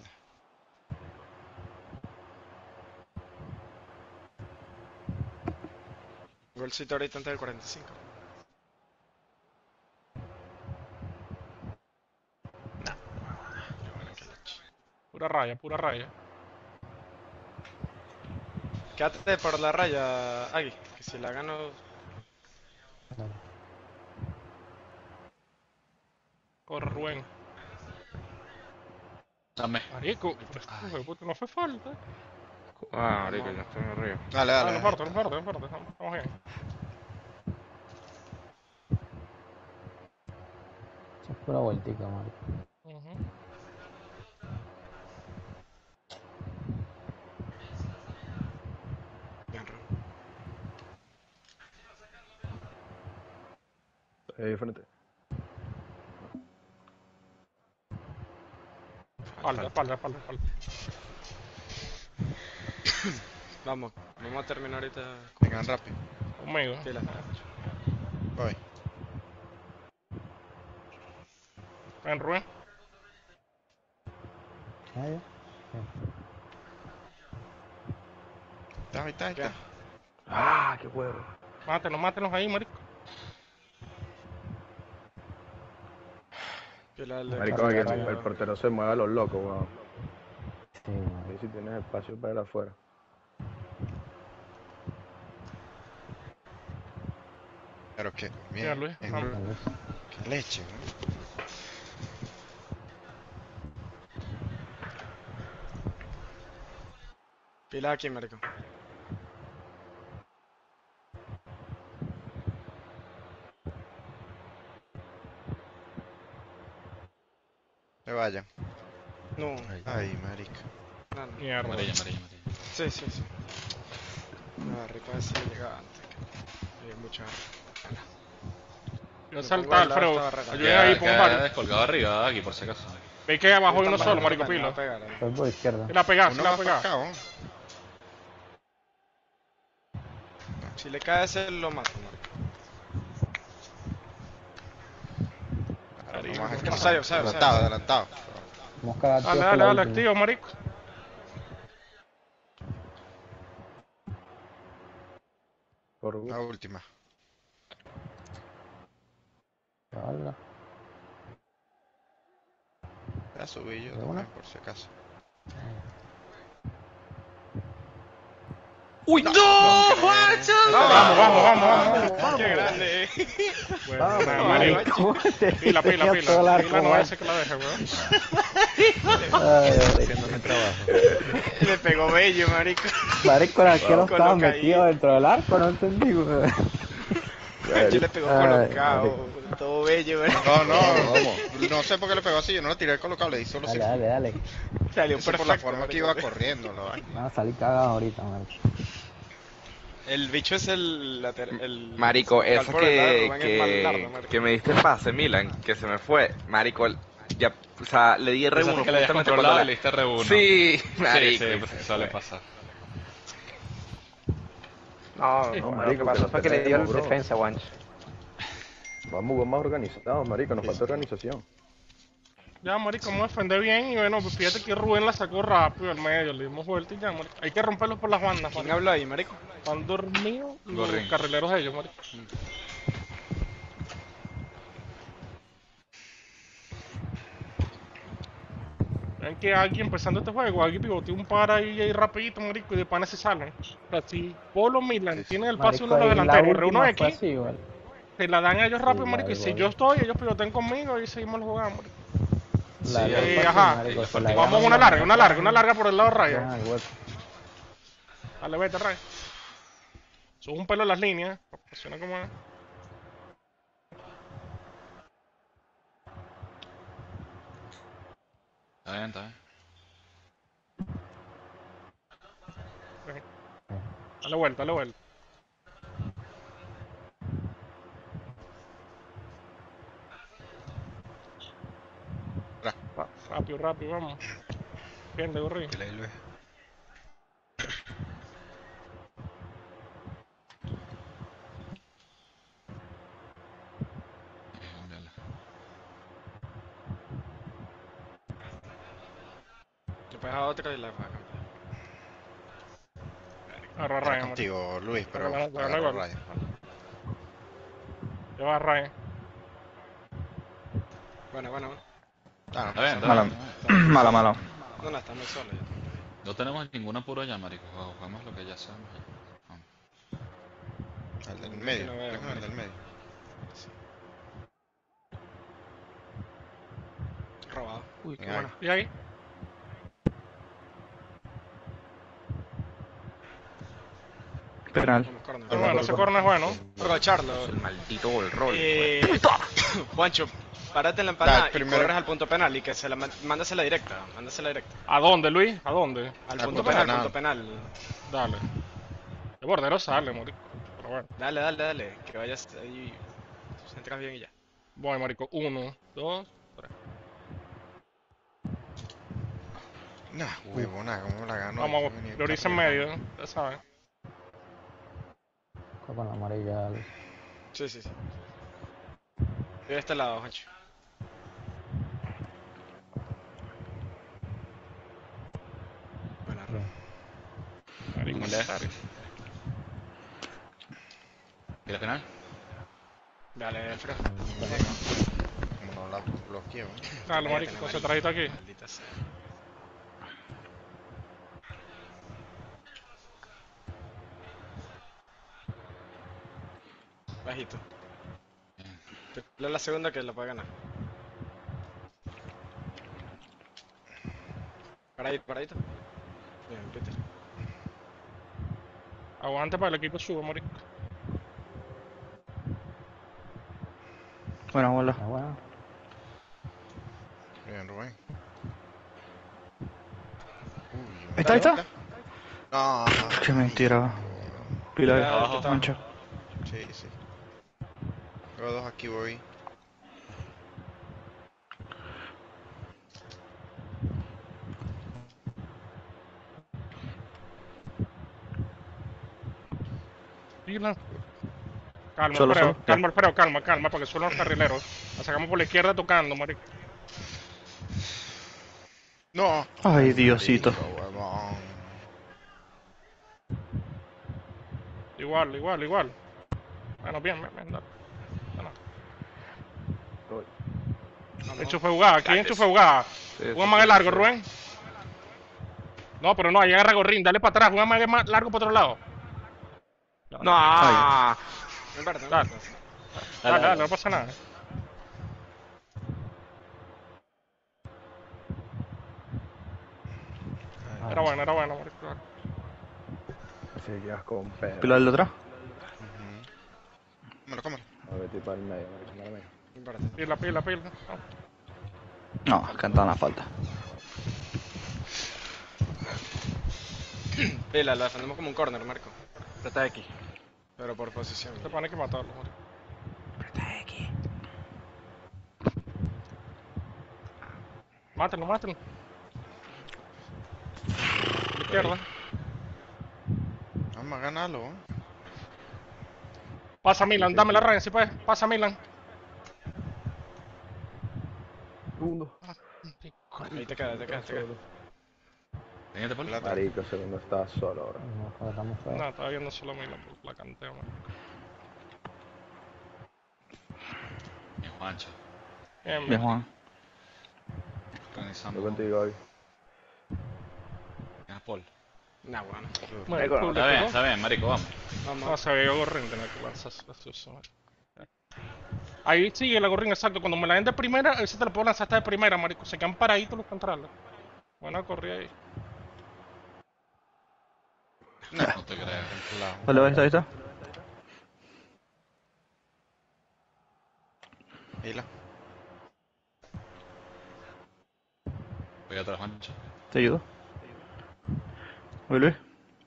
Golcito ahorita antes del 45. Pura raya. Quédate por la raya, Agui, que si la gano. Corre, Rubén. Dame. Marico, no fue falta. Ah, marico, ya estoy arriba. Dale. No importa, estamos bien. Eso es pura vueltica, marico. frente. Espalda. Vamos a terminar ahorita. Vengan rápido. Conmigo. Pila. Voy. Ven, Rubén. Ahí. Ahí está. ¡Ah, qué huevo! Mátenos ahí, marico. Pila el de Marico, carrera, que el ya. portero se mueve a los locos, weón. Sí, marico. Ahí si tienes espacio para ir afuera. Pero que, Mira, mira, Luis. en- Vamos. qué leche, ¿no? Pila aquí, marico. Se vayan. No. Ay, marica. No. Mierda. Amarilla. Sí. No, rico ese llegaba antes. Hay mucha. Yo Me salta, pongo al lado de Alfredo. esta barrera. Ayuda ahí, pon Queda varios. descolgado arriba aquí, por si acaso. Ve que abajo hay uno Esta solo, barrera marico, me va a pilo. pegar, ¿eh? Voy por izquierda. Se la pegás, Uno va para acá, ¿no? Si le cae ese, lo mato, marico. No más aquí. Sayo. Adelantado. Mosca activa por Dale, la última. activo, marico. Por La última. Salga. Ya subí yo ¿De una? también, por si acaso. ¡Uy, no! ¡Juancho! Vamos. ¡Qué grande! Bueno, marico. Pila no va a ser que la deje, weón. haciendo mi trabajo. Le pegó bello, marico. Marico, el arquero Con estaba lo caído. metido dentro del arco, no entendí, weón. Yo le pegó colocado. Todo bello, marico. No sé por qué le pegó así, yo no lo tiré colocado, le di solo así. Dale. Salió Eso perfecto. por la forma marico. que iba corriendo, ¿no? Van a salir cagados ahorita, marico. El bicho es el Marico, central eso por el lado de Rubén es Malardo, marico. que me diste pase, Milan, que se me fue. Marico, ya, o sea, le di R1 Pensaste que le habías justamente controlado cuando y le diste R1. Sí, marico. Sí, pues suele pasar. No, marico, Lo que pasó fue que le dio el bro. defensa, Wanch. Vamos a jugar más organizados, marico, nos falta organización. Ya, marico, vamos a defender bien. Y bueno, pues fíjate que Rubén la sacó rápido al medio. Le dimos vuelta y ya, marico. Hay que romperlos por las bandas, ¿Quién marico. habló ahí, marico? Están dormidos los Gorrín. carrileros de ellos, marico. Ven que aquí empezando este juego, aquí pivotea un par ahí rapidito, marico, y de panes se salen. O sea, si Polo Milan tienen el pase Marico, uno de los ahí la delanteros, última R1X, fue así, igual. se la dan a ellos rápido, Sí, marico, y la si igual. yo estoy, ellos pivotean conmigo y seguimos jugando, marico. La Sí, de fue así, ajá. marico, se la Vamos ganan una los- larga por el lado de Raya. dejan el hueco. Dale, vete, Raya. Sube un pelo en las líneas, presiona como es. Está bien. Dale vuelta. Rápido, vamos. Bien, de gorri. Le pegas a otra y la paga. Agarra Era Raya, contigo, Luis, pero La agarró igual. Ryan. Lleva a Raya. Bueno. Ah, Está bien, Mala. No, está muy solo ya. No tenemos ningún apuro ya, marico. Jugamos lo que ya sabemos. Vamos. el del medio, no veo, déjame el del medio. Robado. Uy, qué Venga, buena. ¿Y ahí? Penal. Vamos, corner. Pero bueno, ese corner es bueno. Aprovecharlo. El maldito gol roll. Juancho, párate en la empanada Dale, y primero. corres al punto penal y que se la mándasela directa. ¿A dónde, Luis? ¿A dónde? Al Al punto punto penal, penal. punto penal. Dale. El bordero sale, marico. Pero bueno. Dale, que vayas ahí. Entras bien y ya. Voy, marico. 1, 2, 3. Nah, huevona, ¿cómo me la gano? Vamos, Venir prioriza en carriera. medio, ya saben. Con la amarilla. Sí, sí, sí. Estoy de este lado, Juancho. Buena ronda. Marico, ¿Cómo le das? ¿Y la final? Dale, Fred. Como no la bloqueo. Dale, marico, concentradito aquí. Maldita sea. Bajito. Tira la segunda que la puede ganar. Paradito, paradito. Bien, Peter. Aguante para el equipo suba, marico. Buena bola. Bueno. Bien, Rubén. ¿Ahí está, ahí está? No. Qué mentira. Pila de Abajo. mancha. Sí, sí. Tengo dos aquí, voy. Pila. Calma, Solo, Alfredo, solo. calma, Alfredo, calma, porque suelen los carrileros. La sacamos por la izquierda tocando, marico. No. Ay, Diosito. Marico, huevón. Igual. Bueno, bien, dale. Vamos. Enchufe jugada, ¿quién enchufe jugada? Juega más largo, Rubén. No, pero no, ahí agarra Gorrín, dale para atrás, juega más largo para otro lado. No. En verdad, Dale. Dale, no pasa nada. Era bueno, marico. Seguías con Pedro. Pila del atrás. Cómelo. A ver, tipo al medio, marico, mala mía. En verdad. Pila. No, cantan la falta. Pila, la defendemos como un corner, Marco. Presta X. Pero por posición. Te pone que matarlo, marico. Mátalo. Izquierda. Vamos a ganarlo, ¿eh? Pasa Milan, dame la raya si puedes. Pasa Milan. Segundo. Ahí te queda. Tengete por la. Marico, segundo está solo ahora. No, estamos feos. No, todavía no solo Milan por la canteo, marico. Mi Juancho. Bien, Juan. Organizando. Yo contigo hoy. ¿Tienes Paul? Nah, bueno. Marico, Está bien, marico, vamos. No, se veía Gorrín, tenía que lanzar eso. Ahí sigue la Gorrín, exacto. Cuando me la den de primera, ese te lo puedo lanzar hasta de primera, marico. Se quedan paraditos los contrarios. Buena corrida ahí. No te creo. Vale, ahí está. Hila. Voy atrás, Juancho. Te ayudo. Voy, Luis.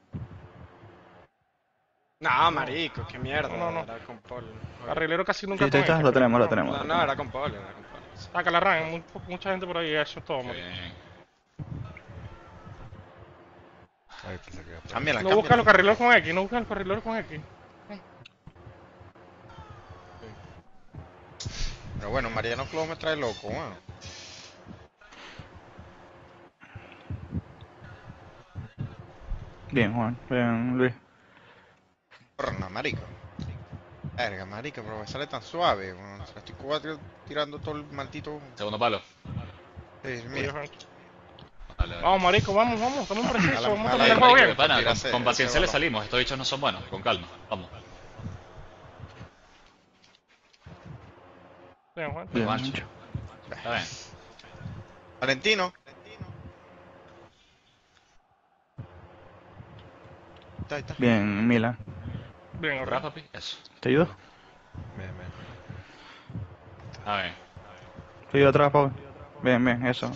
No, marico, qué mierda. No. Era con Paul. Carrilero casi nunca Sí, ahí está, con lo este, tenemos, pero lo tenemos. No, era con Paul. Saca la RAN, mucha gente por ahí, eso es todo, marico. Bien. Cámbiala. No busca los carrileros con X, Pero bueno, Mariano Clos me trae loco, weón. Bien, Juan. Bien, Luis. Porra, marico. Verga, marico, pero me sale tan suave, weón. O sea, estoy tirando todo el maldito. Segundo palo. Sí, mira. Dale. Vamos, marico, vamos, estamos precisos, vamos a Mala- terminar el mala- juego Marico, bien. pana, Tírase, con paciencia ese le balón. salimos. Estos bichos no son buenos. Con calma. Vamos. Bien, Juan. Bien, Juancho. Mancho. Está bien. Valentino. Ahí está. Bien, Milan. Bien, ¿Verdad, ahora. papi? Eso. ¿Te ayudo? Está bien. Te ayudo atrás, Pau. Bien, eso.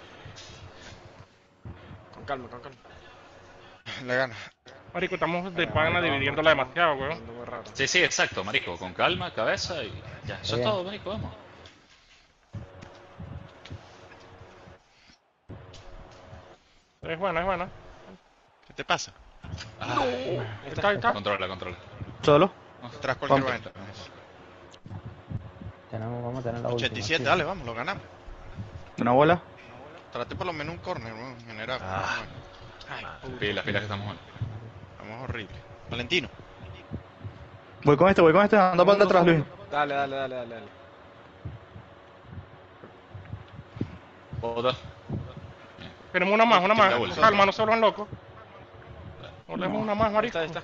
Con calma. Le gana. Marico, estamos de pana dividiéndola demasiado, weón. Ando muy raro. Sí, sí, exacto, marico. Con calma, cabeza y ya. Eso es Bien. todo, marico, vamos. Es buena, es buena. ¿Qué te pasa? Ah, Ahí está. controla, controla. ¿Solo? Tras cualquier Ponte. vaina. Vamos a tener la última. 87, sí. dale, vamos, lo ganamos. ¿Una bola? Trate por lo menos un corner, ¿no? En general. Ah. Pilas que estamos mal. Vamos horrible. Valentino. Voy con este. Anda para atrás, Luis. Dale. Bota. Tenemos una más. Nosotros. Calma, no se vuelvan locos. Volvemos una más, marico. Ahí está.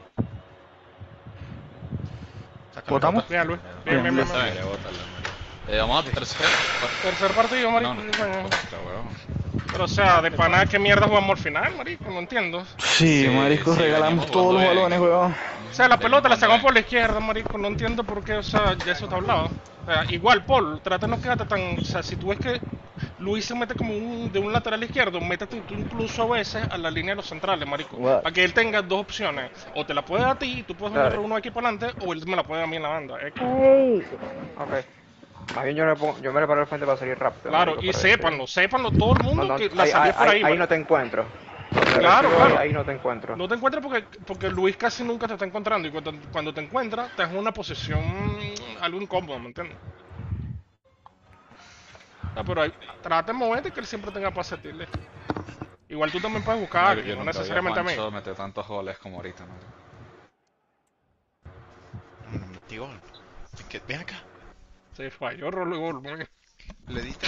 Sácalo. ¿Votamos? Bien, Luis. Bien. Bótala, marico. Vamos a Tercer partido, marico. No, Pero o sea, de pana, ¿qué mierda jugamos al final, marico? No entiendo. Sí, marisco, regalamos venimos todos los jugando balones, bien. weón. O sea, la pelota la sacamos por la izquierda, marico. No entiendo por qué, o sea, ya eso está hablado. O sea, igual, Paul, trata de no quedarte tan... O sea, si tú ves que Luis se mete como de un lateral izquierdo, métete tú incluso a veces a la línea de los centrales, marico. What? Para que él tenga dos opciones. O te la puede dar a ti, tú puedes Dale. poner uno aquí para adelante, o él me la puede dar a mí en la banda. Hey. Ok. Más bien yo me le paro al frente para salir rápido. Claro, marico, y pero sépanlo todo el mundo no, que la ahí, salida es por ahí, ahí marico. no te encuentro. Claro. Ahí no te encuentro. No te encuentras porque Luis casi nunca te está encontrando y cuando te encuentra te en una posición algo incómodo, ¿me entiendes? Pero ahí, trata de moverte que él siempre tenga pase a ti, ¿le? Igual tú también puedes buscar a alguien, no necesariamente a mí. Juancho mete tantos goles como ahorita, marico. No metí gol. Es que, ven acá. Se falló rolo y gol, muy bien. Le diste.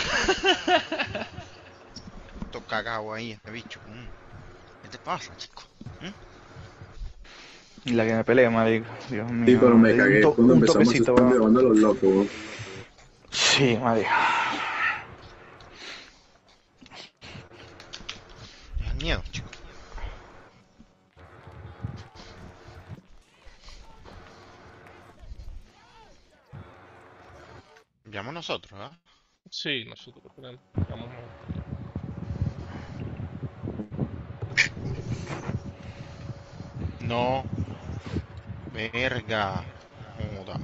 Todo cagado ahí, este bicho. ¿Qué te pasa, chico? Y la que me pelea, marico. Dios mío. Sí, pero me Le di cagué cuando un empezamos toquecito, están weón. llevando a los locos, weón. Sí, marico. Me da miedo, chico. Enviamos nosotros, ¿ah? Sí, nosotros tenemos. Vamos a... No. Verga. Joda.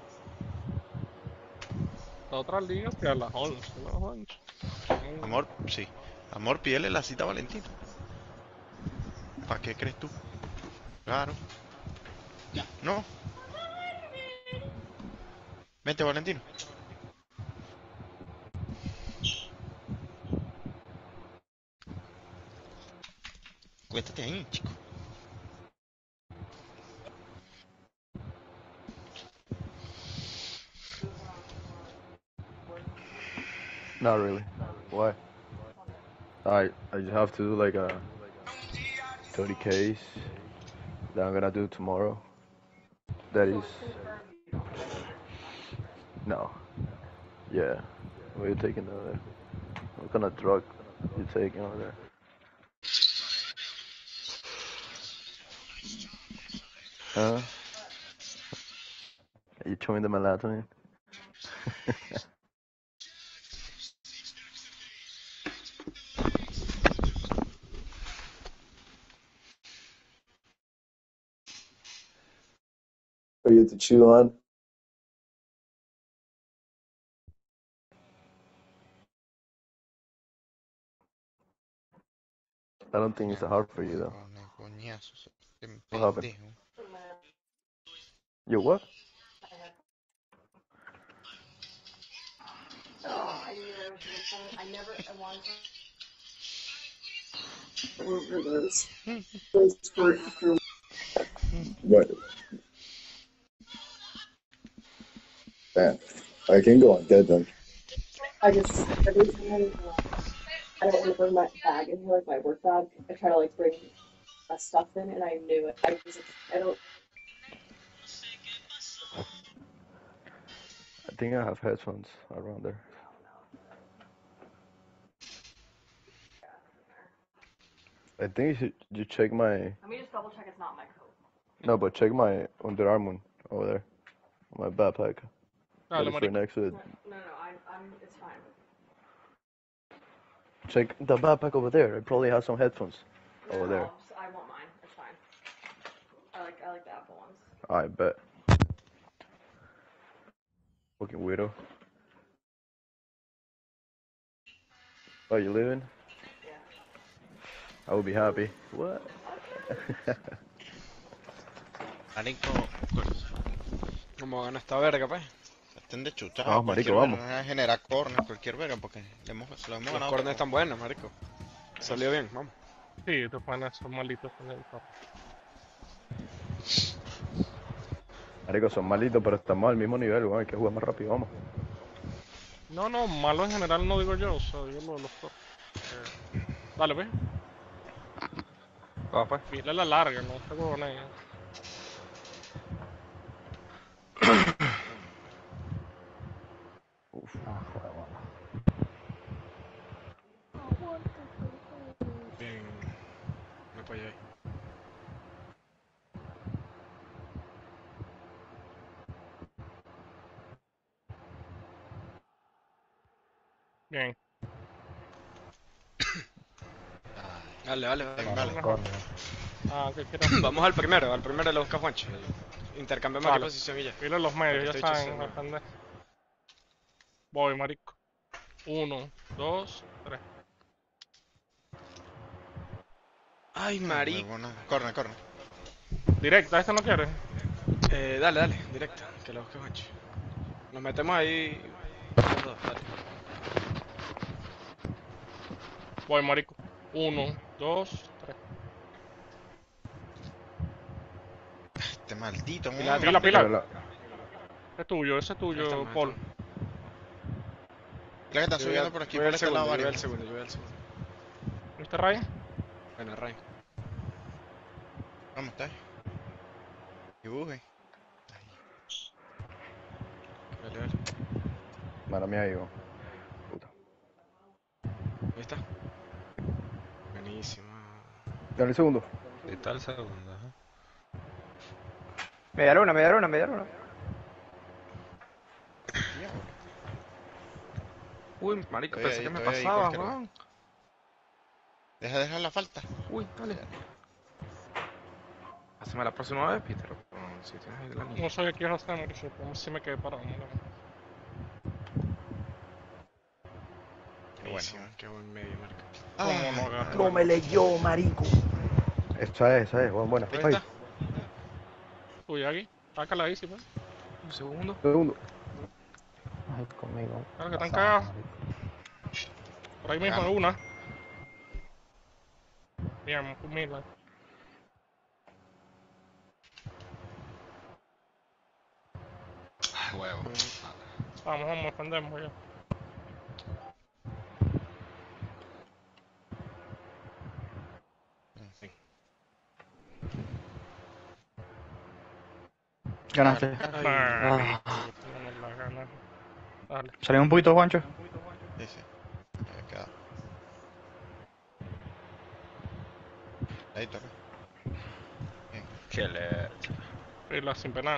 La otra liga que a las 11, Amor, sí. Amor, pídele la cita a Valentino. ¿Para qué crees tú? Claro. No. Vente, Valentino. Cuéstate ahí, chico. Not really. Why? I just have to do like a 30Ks that I'm gonna do tomorrow. That is no. Yeah. What are you taking over there? What kind of drug you taking over there? Huh? Are you chewing the melatonin? For you to chew on. I don't think it's hard for you though. Coñazo, What happened? pendejo. You what? What? Man, I can go on dead then. I just every time I don't want to bring my bag in here, like my work bag. I try to like bring my stuff in, and I knew it. I don't. I think I have headphones around there. I think you check my. Let me just double check it's not my coat. No, but check my Under Armour over there. My backpack. Dale, That is right marico. next to it. No, I'm. It's fine. Check the backpack over there. It probably has some headphones over there. I want mine. It's fine. I like the Apple ones. I bet. Fucking weirdo. Oh, you leaving? I would be happy. What? Marico, Como gana esta verga, pues. estén de chucha. Vamos, marico, vamos. Generar corner, cualquier verga, porque se lo hemos Los ganado. corners están buenos, marico. Salió bien, vamos. Sí, estos panas son malitos con el corner. Marico, son malitos, pero estamos al mismo nivel, weón. Hay que jugar más rápido, vamos. No, no, malo en general no digo yo, o sea, digo los corners. Dale, ve. Va, pues. Pila la larga, no se huevone. Bien. Me apoyé ahí. Bien. Dale, dale, dale. Ah, ¿qué quieres? Vamos al primero le busca Juancho. Intercambiamos Vale. aquí posición y ya. Pila los medios, ya Estoy saben, chuzando. depende. Voy, marico. 1, 2, 3. Ay, marico. Corre. Directa, ¿este no quiere? Dale, directo, que lo busque Juancho. Nos metemos ahí. Dale. Voy, marico. 1, 2, 3. Este maldito, Pila. Es tuyo, ese es tuyo, Paul. La que están subiendo por aquí, por este lado Yo voy al varios. segundo. ¿Viste, Ryan? Bueno, Ryan. Vamos, está. Dibuje. Dale. Mala mía, Ivo. Puta. Ahí está. Buenísimo. Dale el segundo. Ahí está el segundo, ajá. Media luna. Uy, marico, Estoy pensé ahí, que me estoy ahí, pasaba, cualquier weón. Deja la falta. Uy, dale. Haceme la próxima vez, Peter. Si tienes ahí la niña. No sabía qué ibas a hacer, Mauricio, pero sí me quedé parado. Buenísimo, qué buen medio, Marco. ¿Cómo no agarro? No me leyó, marico. Esa es, buena. Ahí Ahí. está. Tuya aquí. Sácala ahí, sí, pues. Un segundo. Segundo. Ay, conmigo. Claro que están cagados. Por ahí mismo hay una. Bien, mira. Huevo. Vamos, defendemos ya. Ganaste. Dale. Salió un poquito, Juancho. Sí. Ahí queda. Ahí toca. Bien. Qué leche. Pila sin penal.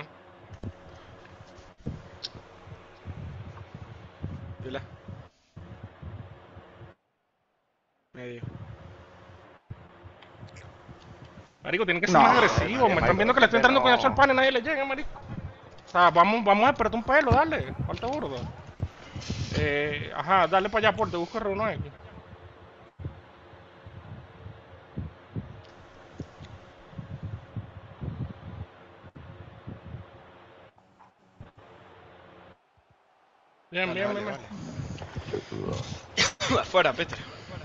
Pila. Medio. Marico, tienen que ser No, más agresivos. Me están viendo que le estoy entrando con el pan y nadie le llega, marico. O sea, vamos a esperar un pelo, dale. Falta burdo. Ajá, dale para allá, por te busco R1X. Bien. Afuera, Peter.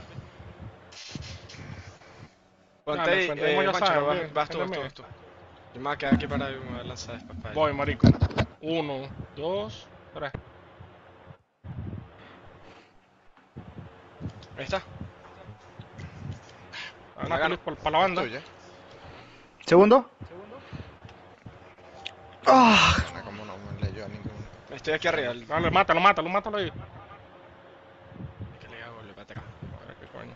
Ponte ahí, defendemos, ya Juancho, saben, vas tú. deféndeme. Yo me voy a quedar aquí para me voy a lanzar después para allá. Voy, marico. 1, 2, 3. Ahí está. Para la banda. Segundo. Ah, como no me leyó a ninguno. Estoy aquí arriba. Dale, mátalo ahí. Que le hago, le para atrás. Joder, qué coño.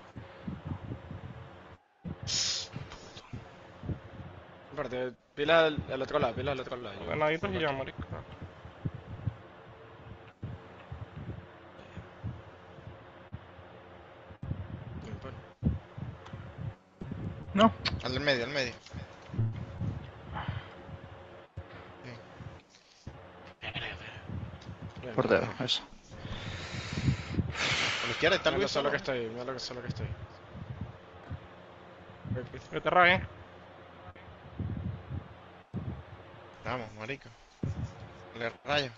Aparte, pila al otro lado, Ganaditos y ya, marico. No. Al medio. Portero, eso. A la izquierda está Mira lo Luis. solo que estoy, mira lo solo que estoy. Vete, Ryan. Vamos, marico. Le rayo.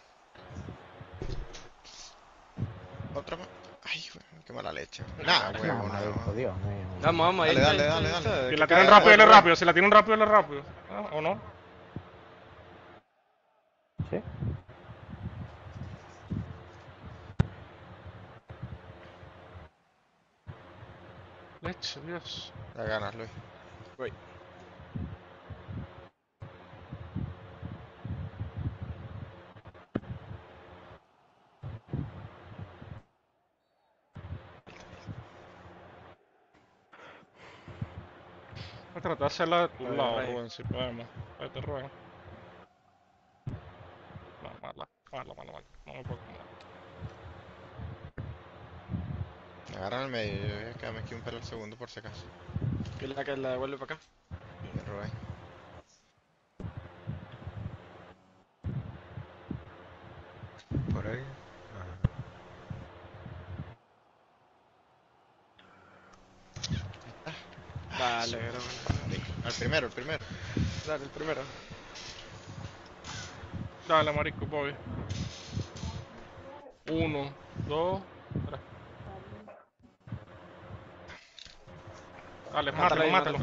Otra más. Ay, güey, qué mala leche. Nah, No, huevo, marico, no. Dios mío. Vamos, ahí Dale, está, dale, ahí dale, está, dale. ahí Si está. la tienen rápido, dale rápido. Si la tienen rápido, dale rápido. ¿Ah? ¿O no? ¿Sí? Leche, Dios. La ganas, Luis. Voy. Voy a tratar de hacerla de tu A ver, lado, Ryan. Rubén, si podemos. Vete, Rubén. No, mala. No me puedo comer. Me agarran al medio. Yo voy a quedarme aquí un pelo al segundo por si acaso. Pila que la devuelve para acá. Me robé. Por ahí. Dale, pero bueno. Al primero, el primero. Dale, el primero. Dale, marico, voy. 1, 2, 3. Dale, Mátalo ahí, mátalo.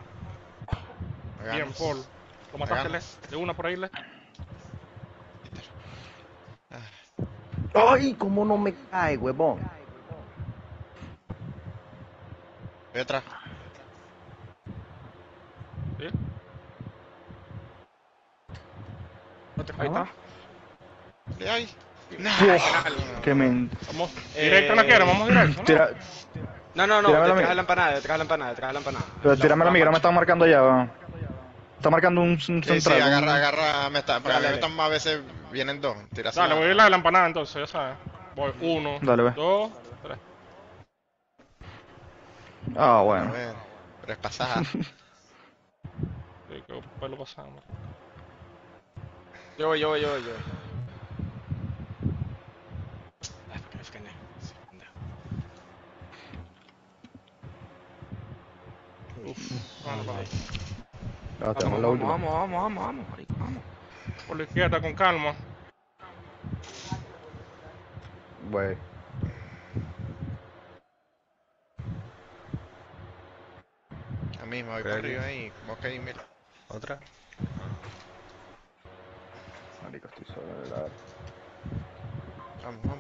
Me Bien, ganas. Paul. Lo Me mataste, ganas. de una por ahí, Le. Ay, cómo no me cae, huevón. Voy atrás. ¿Sí? Ahí está. De ahí. Que me... Vamos. Directo no quiero, vamos directo, ¿no? Tira... No, Tírame la detrás mi- de la empanada, detrás de la empanada, detrás de la empanada. Pero tírame la migra, me están marcando ya, va. Está marcando un Sí, central. sí, agarra. Me está. Porque Dale, a mí a veces vienen dos. Tira así. Dale, voy a ir a la empanada entonces, ya sabes. Voy, 1, Dale, ve. 2, 3. Ah, A bueno. ver. Pero es pasada. Sí, que pelo pasamos. Yo voy. Ay, porque me frené. Sí, pendejo. Vamos, vamos. Ya tenemos la última. Vamos, marico, vamos. Por la izquierda, con calma. Güey. A mí me voy para arriba ahí. Boca ahí, mira. Otra. Marico, estoy solo en el área. Vamos.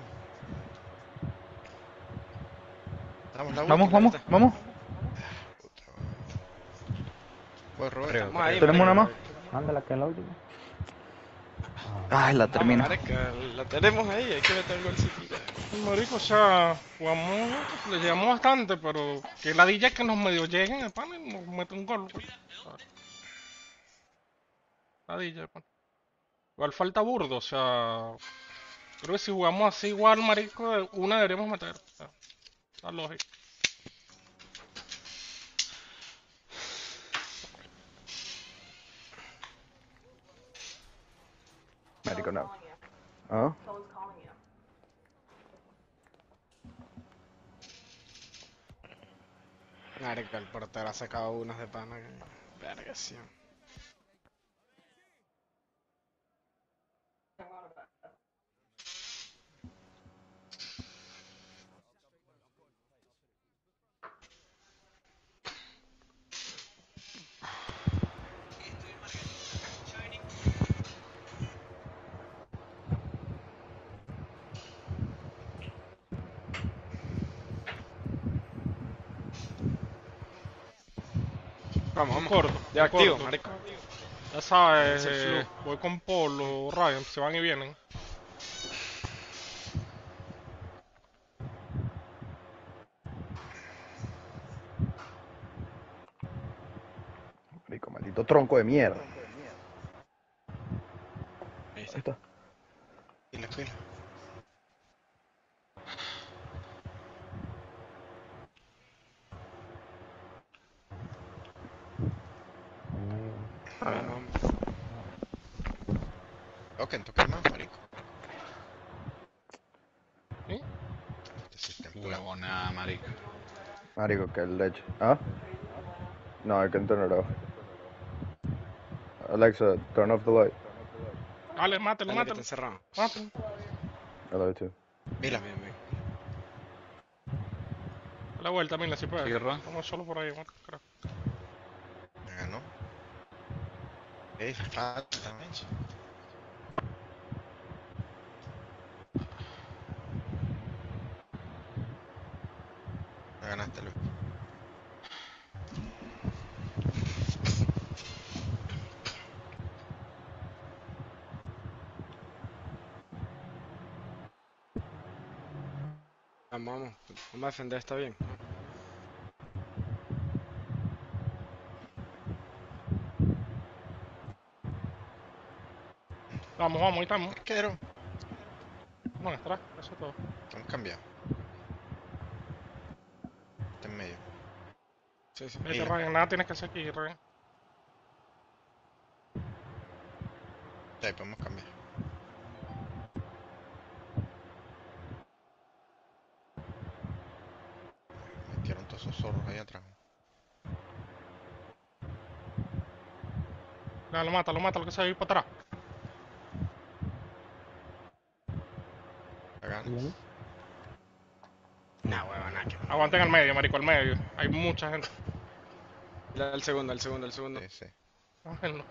Vamos, la Vamos, última. vamos. Voy, Robert. Estamos ahí, ¿Tenemos una más? Mándala que es la última. Ay, la termina. Marica, la tenemos ahí, hay que meter el golcito. Marico, o sea, jugamos, le llevamos bastante, pero que la DJ que nos medio lleguen el pan y nos mete un gol. Pues. La DJ, pan. Igual falta burdo, o sea, creo que si jugamos así igual, marico, una deberíamos meter. O sea, está lógico. Marico, no. ¿Ah? Marica, el portero ha sacado unas de pana. Verga, sí. Vamos. Corto. Ya activo, corto. marico. Ya sabes, Es el voy con Polo, Ryan, se van y vienen. Marico, maldito tronco de mierda. Ahí Ahí está. Pila. Toquen más, marico. Huevona, marico. Marico, que leche. ¿Ah? No, I can turn it off. Alexa, turn off the light. Dale, mátalo, Dale, que mátalo. está encerrado. Mátalo. I love you too. Mira. Bien, bien. Da la vuelta, mira, si puedes. Sí, Ron. Vamos solo por ahí, creo. Me ganó. Falta, mencho. Me ganaste, Luis. Vamos a defender, está bien. Vamos, ahí estamos. Arquero. No, atrás, eso es todo. Estamos cambiados. Está en medio. Sí. Vete, Ryan, nada tienes que hacer aquí, Ryan. Ya, podemos cambiar. Metieron todos esos zorros ahí atrás. Ya, lo mata, lo que se va a ir para atrás. Hagan. Nah, huevona, que... Aguanten al medio, marico, al medio. Hay mucha gente. El segundo. Sí. Bájenlo.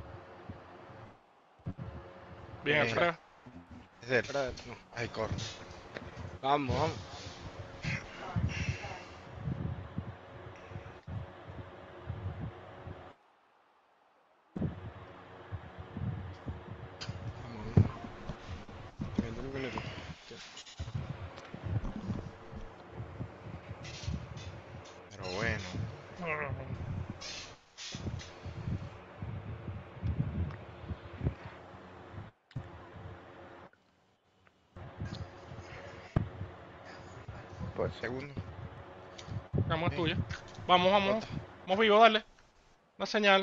Bien, Alfredo. Es él. Fred, no. Ahí corre. Vamos. Teniendo un minutito. Pero bueno. Pues. Segundo. Vamos, es tuya. Vamos. Vamos vivo, dale. Una señal.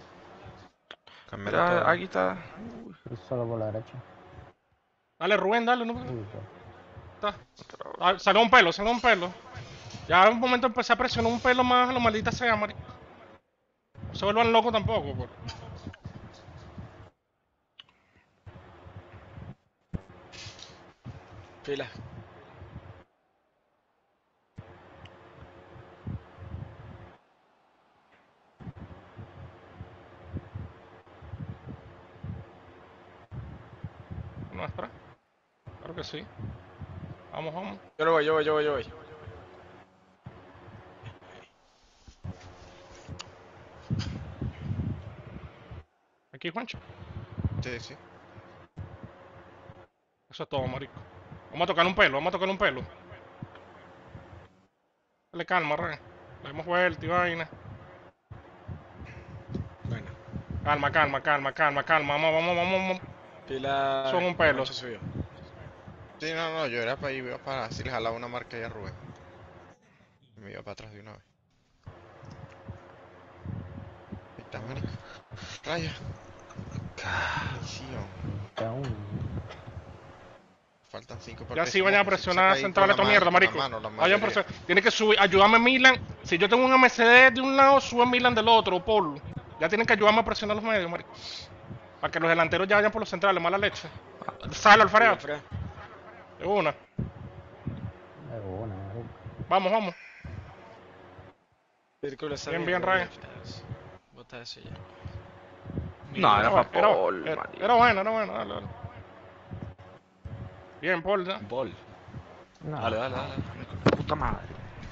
Mira, aquí está. Solo por la derecha. Dale, Rubén, dale. No... Uy, Está. Saca un pelo. Ya en un momento empecé a presionar un pelo más a lo maldita sea, marico. No se vuelvan locos tampoco, por. Fila. Nuestra. Claro que sí. Vamos. Yo voy. Aquí, Juancho. Sí. Eso es todo, marico. Vamos a tocar un pelo. Dale calma, Rey. Le hemos vuelto y vaina. Bueno. Calma. Vamos. Fila. Son un pelo. Subió. Sí, no, yo era para ir para así le jalaba una marca ahí a Rubén. Me iba para atrás de una vez. Ahí está, marico. Raya. Misión. Faltan 5 para Ya que sí vayan a presionar central esta mierda, marico. Vayan a presionar. Tiene que subir, ayúdame Milan. Si yo tengo un MCD de un lado, sube Milan del otro, Paul. Ya tienen que ayudarme a presionar los medios, marico. Para que los delanteros ya vayan por los centrales, mala leche. Sale, Alfredo. De una. Vamos. Bien, Ryan. Bota eso ya. No, era para Paul, Era bueno, dale. Bien, Paul, ¿ya? Paul. No. Dale. Puta madre.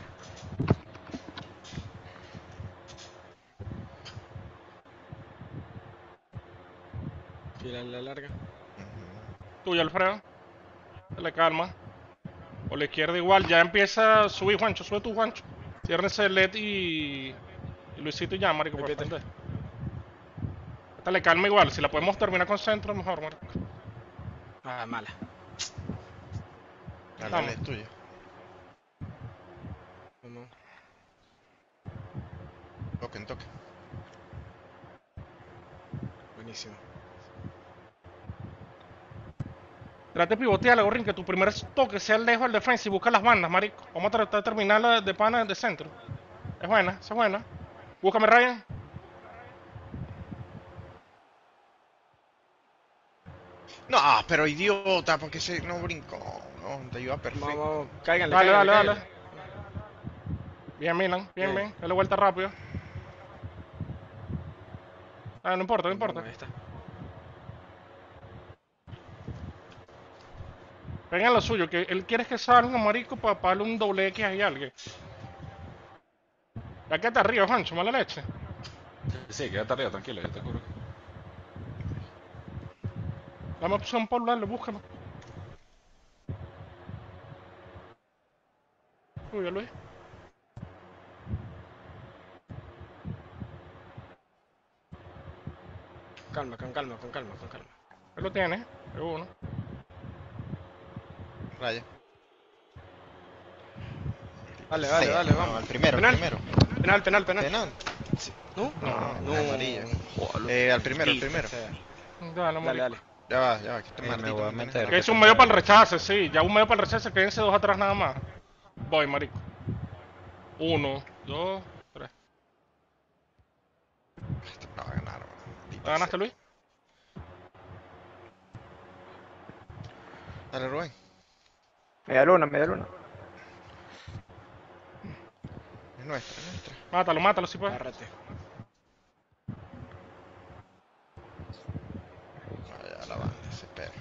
Fila la larga. Tuyo, Alfredo. Dale calma. Por la izquierda igual, ya empieza a subir, Juancho. Sube tú, Juancho. Ciérrense Led y Luisito y ya, marico, por defender. Dale calma igual. Si la podemos terminar con centro, mejor, marico. Ah, mala. Dale, es tuya. Vamos. Toque. Buenísimo. Trate de pivotear, Gorrín, que tu primer toque sea lejos del defensa y busca las bandas, marico. Vamos a tratar de terminar la de pana de centro. Es buena, esa es buena. Búscame, Ryan. No, pero idiota, porque se no brincó. No, te iba perfecto. Vamos, cáiganle, Dale, cáiganle, dale, cáiganle. dale. Bien, Milan, bien, Bien. bien. Dale vuelta rápido. Ah, no importa, no importa. Ahí está. Vengan lo suyo, que él quiere que salga, marico, para darle un doble X ahí a alguien. Ya quédate arriba, Juancho, mala leche. Sí, quédate arriba, tranquilo, yo te cubro. Dame opción por darle, búscalo. Uy, Luis. Calma, con calma, con calma, con calma. Él lo tiene, es uno. Raya. Dale, dale, Sí, dale, no, vamos. al primero, Penal. al primero. Penal, penal, penal. Penal. Sí. ¿No? No, amarilla. Al primero, al primero. Dale, Dale, marico. dale. Ya va, que este Me maldito voy a me tiene meter. Que es un medio para el rechace, sí. Ya un medio para el rechace, quédense dos atrás nada más. Voy, marico. 1, 2, 3. No va a ganar, ¿La ganaste, Luis? Dale, Rubén. Media luna, media luna. Es nuestra, es nuestra. Mátalo, mátalo si puedes. Agárrate. Vaya la banda, ese perro.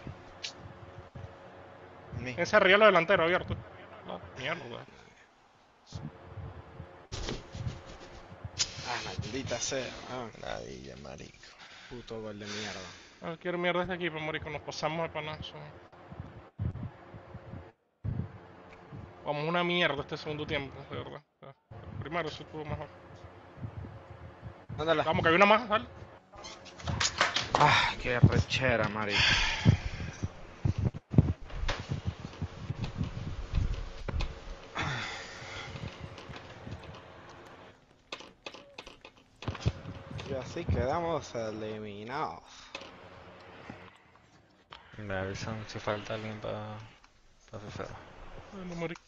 Ese arriba lo delantero abierto. No, mierda. Ah, maldita sea. Ah, Ladilla, marico. puto gol de mierda. Cualquier mierda de este equipo, marico. Nos pasamos de panazo. Vamos una mierda este segundo tiempo, de verdad. El primero sí estuvo mejor. Ándala. Vamos, que hay una más, dale. Ah, qué rechera, marico. Y así quedamos eliminados. Me avisan si falta alguien para hacer. Bueno, marico.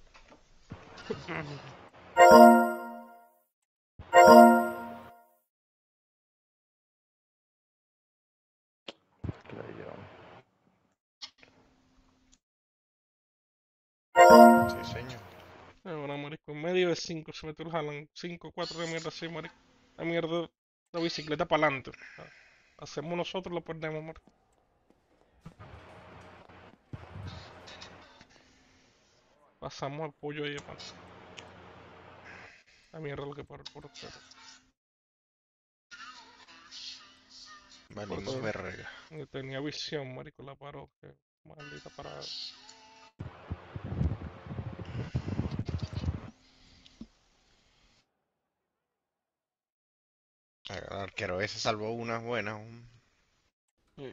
Sí, señor. Bueno, marico, en medio de 5 se metió el Haaland. 5, 4 de mierda así, marico. La mierda, la bicicleta para adelante. Hacemos nosotros, lo perdemos, marico. Pasamos el pollo ahí, hermano. La mierda lo que por el portero. Valimos verga. Tenía visión, marico, la paró. Que maldita parada. El arquero ese salvó unas buenas. Sí.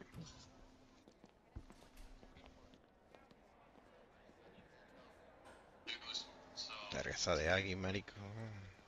Verga, esa de Agui, marico.